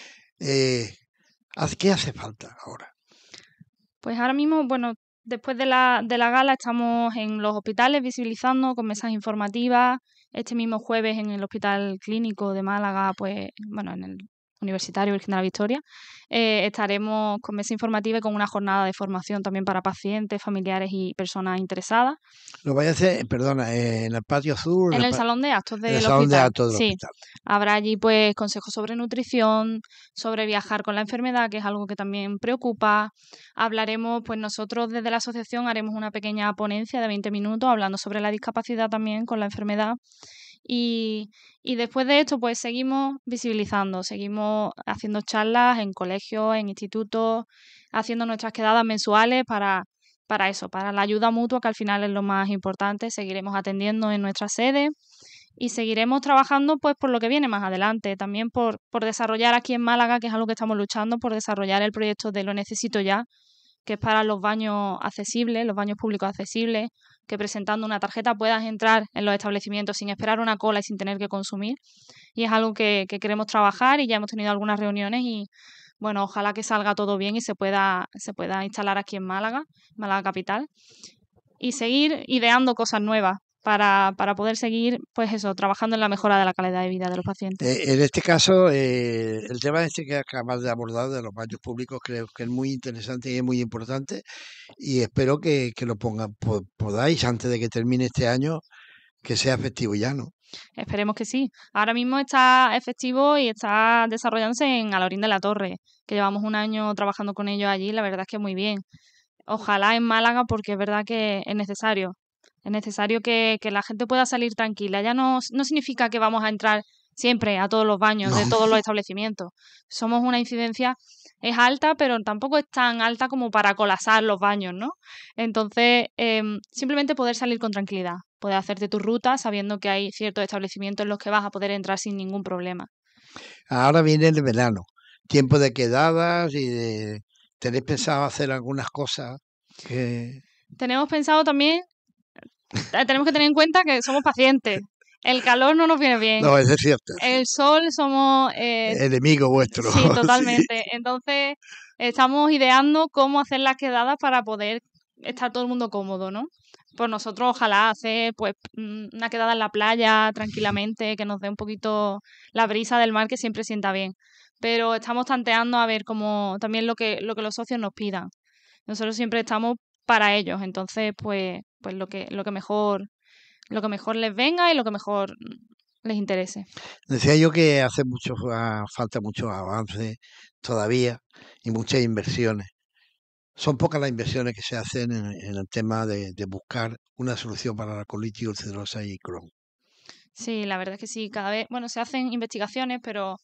¿Qué hace falta ahora? Pues ahora mismo, bueno, después de la gala estamos en los hospitales visibilizando con mesas informativas. Este mismo jueves en el Hospital Clínico de Málaga, pues bueno, en el Universitario Virgen de la Victoria, estaremos con mesa informativa y con una jornada de formación también para pacientes, familiares y personas interesadas. Lo vais a hacer, perdona, en el patio azul. En el salón de actos del hospital. Salón de actos del sí. hospital. Habrá allí pues consejos sobre nutrición, sobre viajar con la enfermedad, que es algo que también preocupa. Hablaremos, pues nosotros desde la asociación haremos una pequeña ponencia de 20 minutos hablando sobre la discapacidad también con la enfermedad. Y después de esto, pues seguimos visibilizando, seguimos haciendo charlas en colegios, en institutos, haciendo nuestras quedadas mensuales para eso, para la ayuda mutua, que al final es lo más importante. Seguiremos atendiendo en nuestra sede y seguiremos trabajando pues por lo que viene más adelante, también por desarrollar aquí en Málaga, que es algo que estamos luchando, por desarrollar el proyecto de Lo Necesito Ya, que es para los baños accesibles, los baños públicos accesibles, que presentando una tarjeta puedas entrar en los establecimientos sin esperar una cola y sin tener que consumir. Y es algo que queremos trabajar y ya hemos tenido algunas reuniones y bueno, ojalá que salga todo bien y se pueda instalar aquí en Málaga capital. y seguir ideando cosas nuevas para poder seguir, pues eso, trabajando en la mejora de la calidad de vida de los pacientes. En este caso, el tema que acabas de abordar de los baños públicos creo que es muy interesante y es muy importante, y espero que lo podáis antes de que termine este año, que sea efectivo ya, ¿no? Esperemos que sí. Ahora mismo está efectivo y está desarrollándose en Alhaurín de la Torre, que llevamos un año trabajando con ellos allí, la verdad es que muy bien. Ojalá en Málaga, porque es verdad que es necesario. Es necesario que la gente pueda salir tranquila. Ya no significa que vamos a entrar siempre a todos los baños de todos los establecimientos. Somos una incidencia, es alta, pero tampoco es tan alta como para colapsar los baños, ¿no? Entonces, simplemente poder salir con tranquilidad, poder hacerte tu ruta sabiendo que hay ciertos establecimientos en los que vas a poder entrar sin ningún problema. Ahora viene el verano, tiempo de quedadas y de... ¿Tenéis pensado hacer algunas cosas que... Tenemos pensado también, tenemos que tener en cuenta que somos pacientes. El calor no nos viene bien. No, es cierto. El sol somos... enemigo vuestro. Sí, totalmente. Sí. Entonces, estamos ideando cómo hacer las quedadas para poder estar todo el mundo cómodo, ¿no? Pues nosotros ojalá hacer pues una quedada en la playa tranquilamente, que nos dé un poquito la brisa del mar, que siempre sienta bien. Pero estamos tanteando a ver cómo también lo que los socios nos pidan. Nosotros siempre estamos para ellos, entonces pues lo que mejor les venga y lo que mejor les interese. Decía yo que hace falta mucho avance todavía y muchas inversiones. Son pocas las inversiones que se hacen en el tema de buscar una solución para la colitis ulcerosa y Crohn. Sí, la verdad es que sí, cada vez, bueno, se hacen investigaciones, pero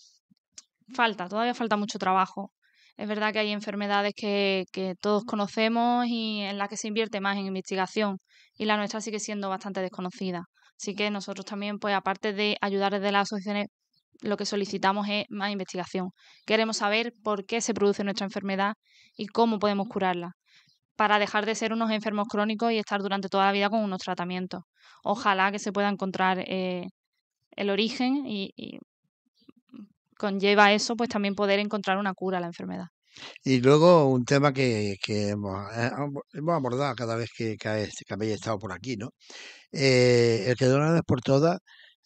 todavía falta mucho trabajo. Es verdad que hay enfermedades que todos conocemos y en las que se invierte más en investigación, y la nuestra sigue siendo bastante desconocida. Así que nosotros también, pues aparte de ayudar desde las asociaciones, lo que solicitamos es más investigación. Queremos saber por qué se produce nuestra enfermedad y cómo podemos curarla, para dejar de ser unos enfermos crónicos y estar durante toda la vida con unos tratamientos. Ojalá que se pueda encontrar el origen y conlleva eso, pues también poder encontrar una cura a la enfermedad. Y luego un tema que hemos abordado cada vez que habéis estado por aquí, ¿no? El que de una vez por todas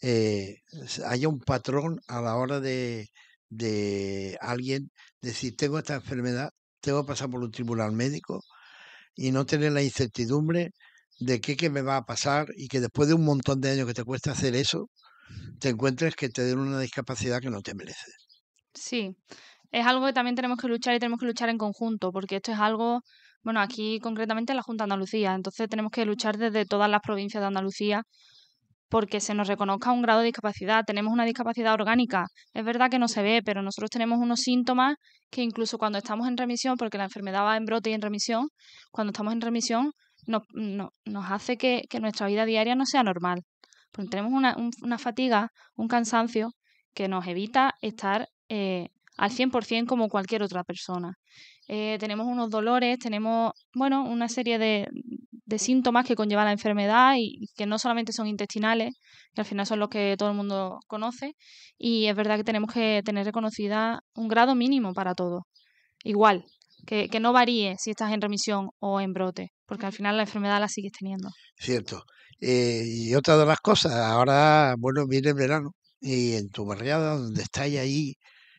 haya un patrón a la hora de alguien decir, tengo esta enfermedad, tengo que pasar por un tribunal médico y no tener la incertidumbre de qué me va a pasar, y que después de un montón de años que te cuesta hacer eso, te encuentres que te den una discapacidad que no te mereces. Sí, es algo que también tenemos que luchar, y tenemos que luchar en conjunto, porque esto es algo, bueno, aquí concretamente en la Junta de Andalucía, entonces tenemos que luchar desde todas las provincias de Andalucía porque se nos reconozca un grado de discapacidad. Tenemos una discapacidad orgánica, es verdad que no se ve, pero nosotros tenemos unos síntomas que incluso cuando estamos en remisión, porque la enfermedad va en brote y en remisión, cuando estamos en remisión nos hace que nuestra vida diaria no sea normal, porque tenemos una fatiga, un cansancio que nos evita estar al 100% como cualquier otra persona. Tenemos unos dolores, tenemos, bueno, una serie de síntomas que conlleva la enfermedad y que no solamente son intestinales, que al final son los que todo el mundo conoce, y es verdad que tenemos que tener reconocida un grado mínimo para todo. Igual, que no varíe si estás en remisión o en brote, porque al final la enfermedad la sigues teniendo. Cierto. Y otra de las cosas, ahora, bueno, viene el verano y en tu barriada donde estáis ahí,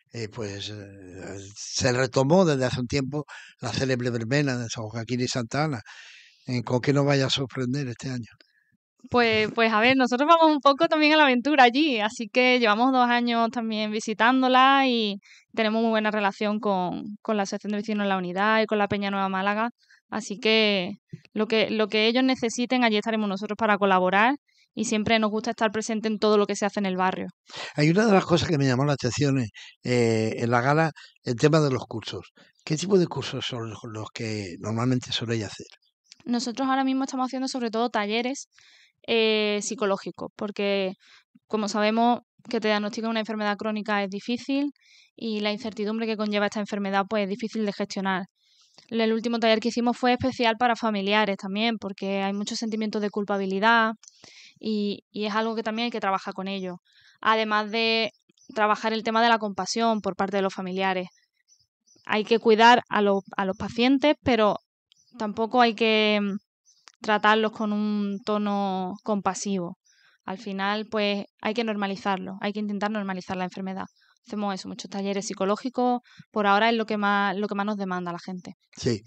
se retomó desde hace un tiempo la célebre verbena de San Joaquín y Santa Ana. ¿Con qué nos vaya a sorprender este año? Pues a ver, nosotros vamos un poco también a la aventura allí, así que llevamos 2 años también visitándola y tenemos muy buena relación con la Asociación de Vecinos de la Unidad y con la Peña Nueva Málaga, así que lo que ellos necesiten, allí estaremos nosotros para colaborar, y siempre nos gusta estar presente en todo lo que se hace en el barrio. Hay una de las cosas que me llamó la atención en la gala, el tema de los cursos. ¿Qué tipo de cursos son los que normalmente soléis hacer? Nosotros ahora mismo estamos haciendo sobre todo talleres psicológicos, porque como sabemos que te diagnostican una enfermedad crónica es difícil, y la incertidumbre que conlleva esta enfermedad pues es difícil de gestionar. El último taller que hicimos fue especial para familiares también, porque hay muchos sentimientos de culpabilidad y es algo que también hay que trabajar con ellos. Además de trabajar el tema de la compasión por parte de los familiares. Hay que cuidar a los pacientes, pero tampoco hay que tratarlos con un tono compasivo. Al final, pues hay que normalizarlo, hay que intentar normalizar la enfermedad. Hacemos eso, muchos talleres psicológicos, por ahora es lo que más nos demanda la gente. Sí.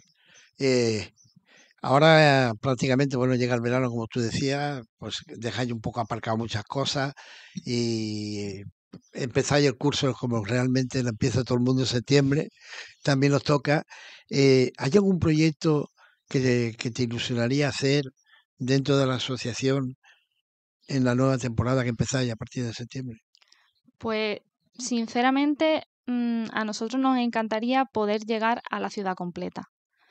Ahora prácticamente, bueno, llega el verano, como tú decías, pues dejáis un poco aparcado muchas cosas y empezáis el curso como realmente lo empieza todo el mundo en septiembre, también os toca. ¿Hay algún proyecto que te ilusionaría hacer dentro de la asociación en la nueva temporada que empezáis a partir de septiembre? Pues sinceramente a nosotros nos encantaría poder llegar a la ciudad completa.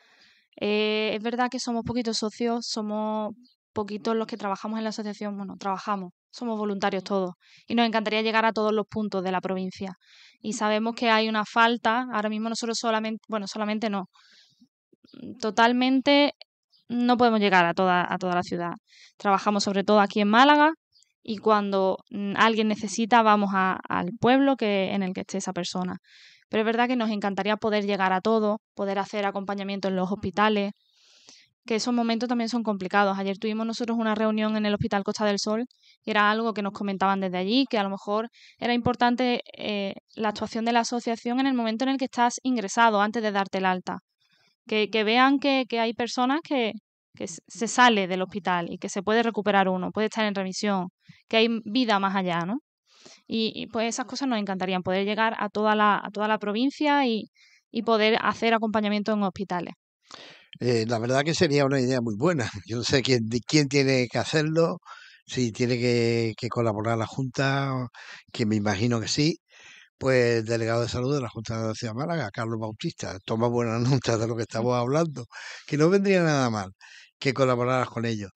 Es verdad que somos poquitos socios, somos poquitos los que trabajamos en la asociación, bueno, trabajamos, somos voluntarios todos y nos encantaría llegar a todos los puntos de la provincia. Y sabemos que hay una falta, ahora mismo nosotros solamente no, totalmente no podemos llegar a toda la ciudad. Trabajamos sobre todo aquí en Málaga y cuando alguien necesita vamos al pueblo en el que esté esa persona. Pero es verdad que nos encantaría poder llegar a todo, poder hacer acompañamiento en los hospitales, que esos momentos también son complicados. Ayer tuvimos nosotros una reunión en el Hospital Costa del Sol y era algo que nos comentaban desde allí, que a lo mejor era importante la actuación de la asociación en el momento en el que estás ingresado, antes de darte el alta. Que vean que hay personas que se sale del hospital y que se puede recuperar uno, puede estar en remisión, que hay vida más allá, ¿no? Y pues esas cosas nos encantarían, poder llegar a toda la provincia y poder hacer acompañamiento en hospitales. La verdad que sería una idea muy buena. Yo no sé quién tiene que hacerlo, si tiene que colaborar la Junta, que me imagino que sí. Pues el delegado de salud de la Junta de la Ciudad de Málaga, Carlos Bautista, toma buena nota de lo que estamos hablando, que no vendría nada mal que colaboraras con ellos.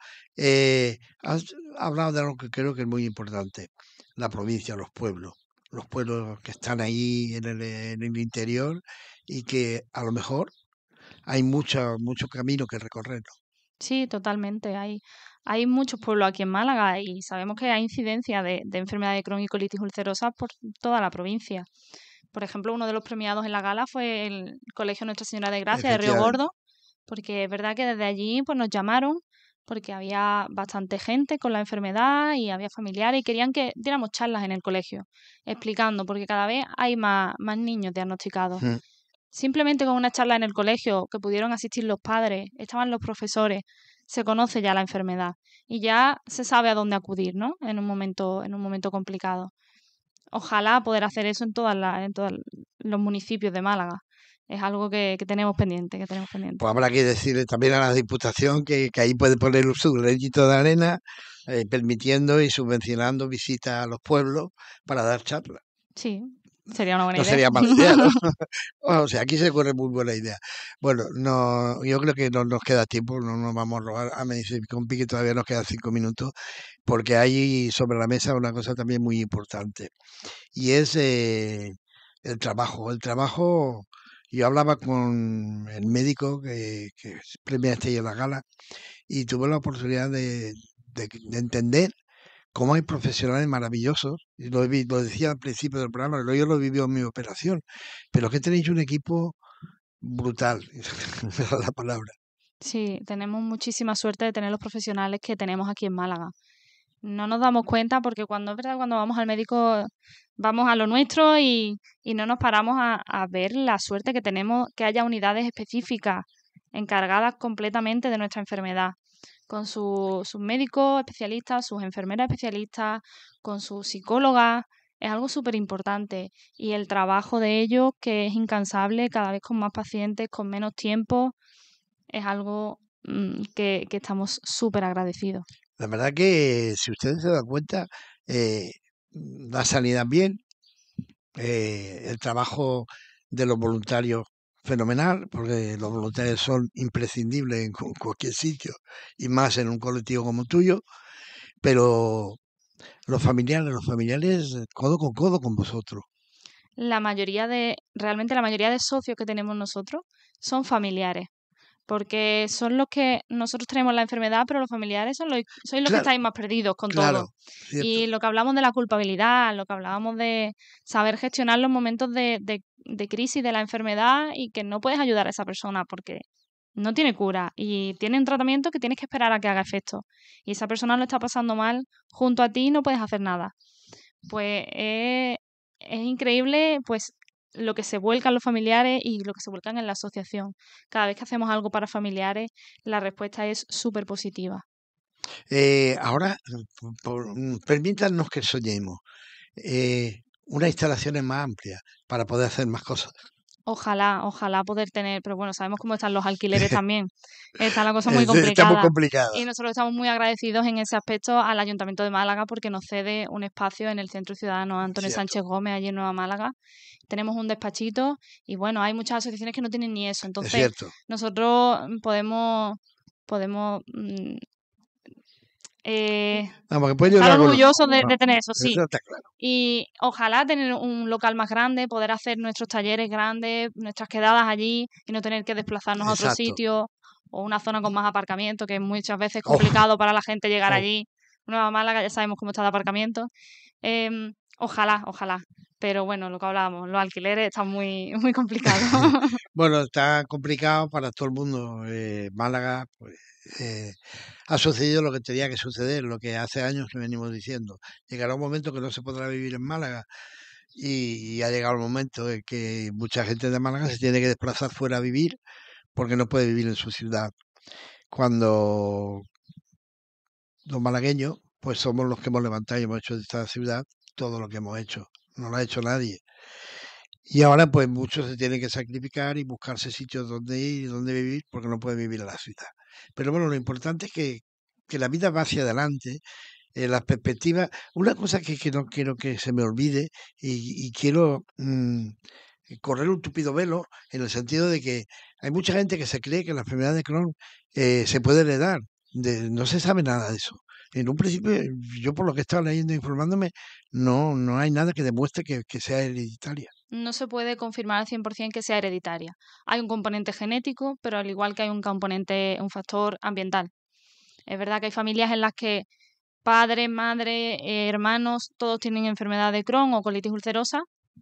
Has hablado de algo que creo que es muy importante, la provincia, los pueblos que están ahí en el interior y que a lo mejor hay mucho camino que recorrer, ¿no? Sí, totalmente. Hay muchos pueblos aquí en Málaga y sabemos que hay incidencia de enfermedad de Crohn y colitis ulcerosa por toda la provincia. Por ejemplo, uno de los premiados en la gala fue el Colegio Nuestra Señora de Gracia de Río Gordo, porque es verdad que desde allí pues nos llamaron porque había bastante gente con la enfermedad y había familiares y querían que diéramos charlas en el colegio explicando, porque cada vez hay más niños diagnosticados. Simplemente con una charla en el colegio que pudieron asistir los padres, estaban los profesores, se conoce ya la enfermedad y ya se sabe a dónde acudir, ¿no? En un momento complicado. Ojalá poder hacer eso en todos los municipios de Málaga. Es algo que tenemos pendiente, Pues habrá que decirle también a la Diputación que ahí puede poner su granito de arena, permitiendo y subvencionando visitas a los pueblos para dar charlas. Sí, sería una buena idea. No sería mala idea, ¿no? O sea, aquí se ocurre muy buena idea. Bueno, no, yo creo que no nos queda tiempo, no nos vamos a robar. Me dice Compi que todavía nos quedan 5 minutos, porque hay sobre la mesa una cosa también muy importante, y es el trabajo. El trabajo, yo hablaba con el médico que premia Estrella en la gala, y tuve la oportunidad de entender cómo hay profesionales maravillosos, y lo decía al principio del programa, yo lo viví en mi operación, pero que tenéis un equipo brutal, esa es la palabra. Sí, tenemos muchísima suerte de tener los profesionales que tenemos aquí en Málaga. No nos damos cuenta porque cuando vamos al médico vamos a lo nuestro y no nos paramos a ver la suerte que tenemos, que haya unidades específicas encargadas completamente de nuestra enfermedad, con sus médicos especialistas, sus enfermeras especialistas, con sus psicólogas. Es algo súper importante y el trabajo de ellos, que es incansable, cada vez con más pacientes, con menos tiempo, es algo que estamos súper agradecidos. La verdad que si ustedes se dan cuenta, la sanidad bien, el trabajo de los voluntarios fenomenal, porque los voluntarios son imprescindibles en cualquier sitio y más en un colectivo como el tuyo, pero los familiares codo con codo con vosotros. Realmente la mayoría de socios que tenemos nosotros son familiares, porque son los que nosotros tenemos la enfermedad, pero los familiares sois los que estáis más perdidos con todo. Cierto. Y lo que hablamos de la culpabilidad, lo que hablábamos de saber gestionar los momentos de crisis de la enfermedad y que no puedes ayudar a esa persona porque no tiene cura y tiene un tratamiento que tienes que esperar a que haga efecto. Y esa persona lo está pasando mal junto a ti y no puedes hacer nada. Pues es increíble pues lo que se vuelcan los familiares y lo que se vuelcan en la asociación. Cada vez que hacemos algo para familiares, la respuesta es súper positiva. Ahora, permítanos que soñemos unas instalaciones más amplias para poder hacer más cosas. Ojalá poder tener, pero bueno, sabemos cómo están los alquileres también. Está la cosa muy complicada. Está muy complicada. Y nosotros estamos muy agradecidos en ese aspecto al Ayuntamiento de Málaga porque nos cede un espacio en el Centro Ciudadano Antonio Sánchez Gómez, allí en Nueva Málaga. Tenemos un despachito y bueno, hay muchas asociaciones que no tienen ni eso. Entonces, nosotros podemos estar orgullosos de tener eso, sí. Eso está claro. Y ojalá tener un local más grande, poder hacer nuestros talleres grandes, nuestras quedadas allí y no tener que desplazarnos a otro sitio o una zona con más aparcamiento, que es muchas veces complicado para la gente llegar allí. Nueva Málaga ya sabemos cómo está de aparcamiento. Ojalá. Pero bueno, lo que hablábamos, los alquileres están muy, muy complicados. Bueno, está complicado para todo el mundo. Málaga, pues, ha sucedido lo que tenía que suceder, lo que hace años que venimos diciendo. Llegará un momento que no se podrá vivir en Málaga y ha llegado el momento en que mucha gente de Málaga se tiene que desplazar fuera a vivir porque no puede vivir en su ciudad. Cuando los malagueños, pues somos los que hemos levantado y hemos hecho de esta ciudad todo lo que hemos hecho. No lo ha hecho nadie. Y ahora pues muchos se tienen que sacrificar y buscarse sitios donde ir y donde vivir porque no pueden vivir en la ciudad. Pero bueno, lo importante es que la vida va hacia adelante, las perspectivas. Una cosa que no quiero que se me olvide y quiero correr un tupido velo en el sentido de que hay mucha gente que se cree que la enfermedad de Crohn se puede heredar. No se sabe nada de eso. En un principio, yo por lo que he estado leyendo e informándome, no hay nada que demuestre que sea hereditaria. No se puede confirmar al 100% que sea hereditaria. Hay un componente genético, pero al igual que hay un factor ambiental. Es verdad que hay familias en las que padre, madre, hermanos, todos tienen enfermedad de Crohn o colitis ulcerosa,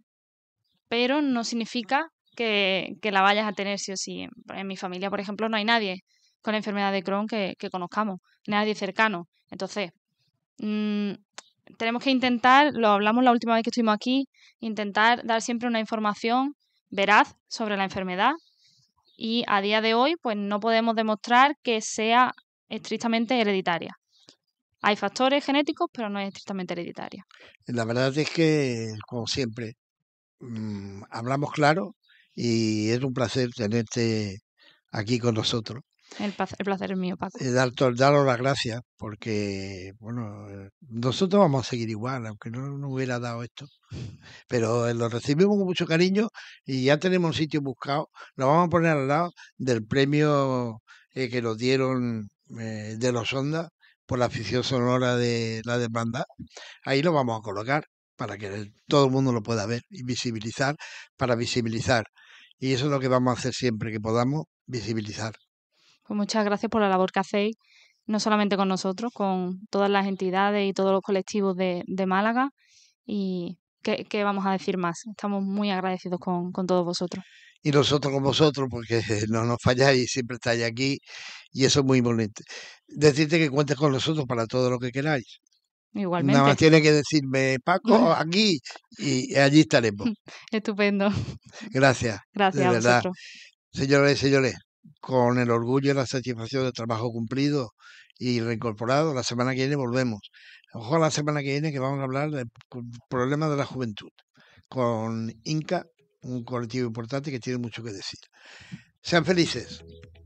pero no significa que la vayas a tener sí o sí. En mi familia, por ejemplo, no hay nadie con enfermedad de Crohn que conozcamos, nadie cercano. Entonces, tenemos que intentar, lo hablamos la última vez que estuvimos aquí, intentar dar siempre una información veraz sobre la enfermedad y a día de hoy pues no podemos demostrar que sea estrictamente hereditaria. Hay factores genéticos, pero no es estrictamente hereditaria. La verdad es que, como siempre, hablamos claro y es un placer tenerte aquí con nosotros. El placer es mío, Paco. Daros las gracias porque, bueno, nosotros vamos a seguir igual, aunque no nos hubiera dado esto, pero lo recibimos con mucho cariño y ya tenemos un sitio buscado. Lo vamos a poner al lado del premio que nos dieron de los Ondas por la afición sonora de la desbandada. Ahí lo vamos a colocar para que todo el mundo lo pueda ver y visibilizar, para visibilizar. Y eso es lo que vamos a hacer siempre que podamos, visibilizar. Pues muchas gracias por la labor que hacéis, no solamente con nosotros, con todas las entidades y todos los colectivos de Málaga. Y ¿qué vamos a decir más? Estamos muy agradecidos con todos vosotros. Y nosotros con vosotros, porque no nos falláis, siempre estáis aquí y eso es muy bonito. Decirte que cuentes con nosotros para todo lo que queráis. Igualmente. Nada más tiene que decirme, Paco, aquí, y allí estaremos. Estupendo. Gracias. Gracias de verdad. a vosotros. Señores, con el orgullo y la satisfacción del trabajo cumplido y reincorporado, la semana que viene volvemos. Ojo a la semana que viene que vamos a hablar del problema de la juventud con INCA, un colectivo importante que tiene mucho que decir. Sean felices.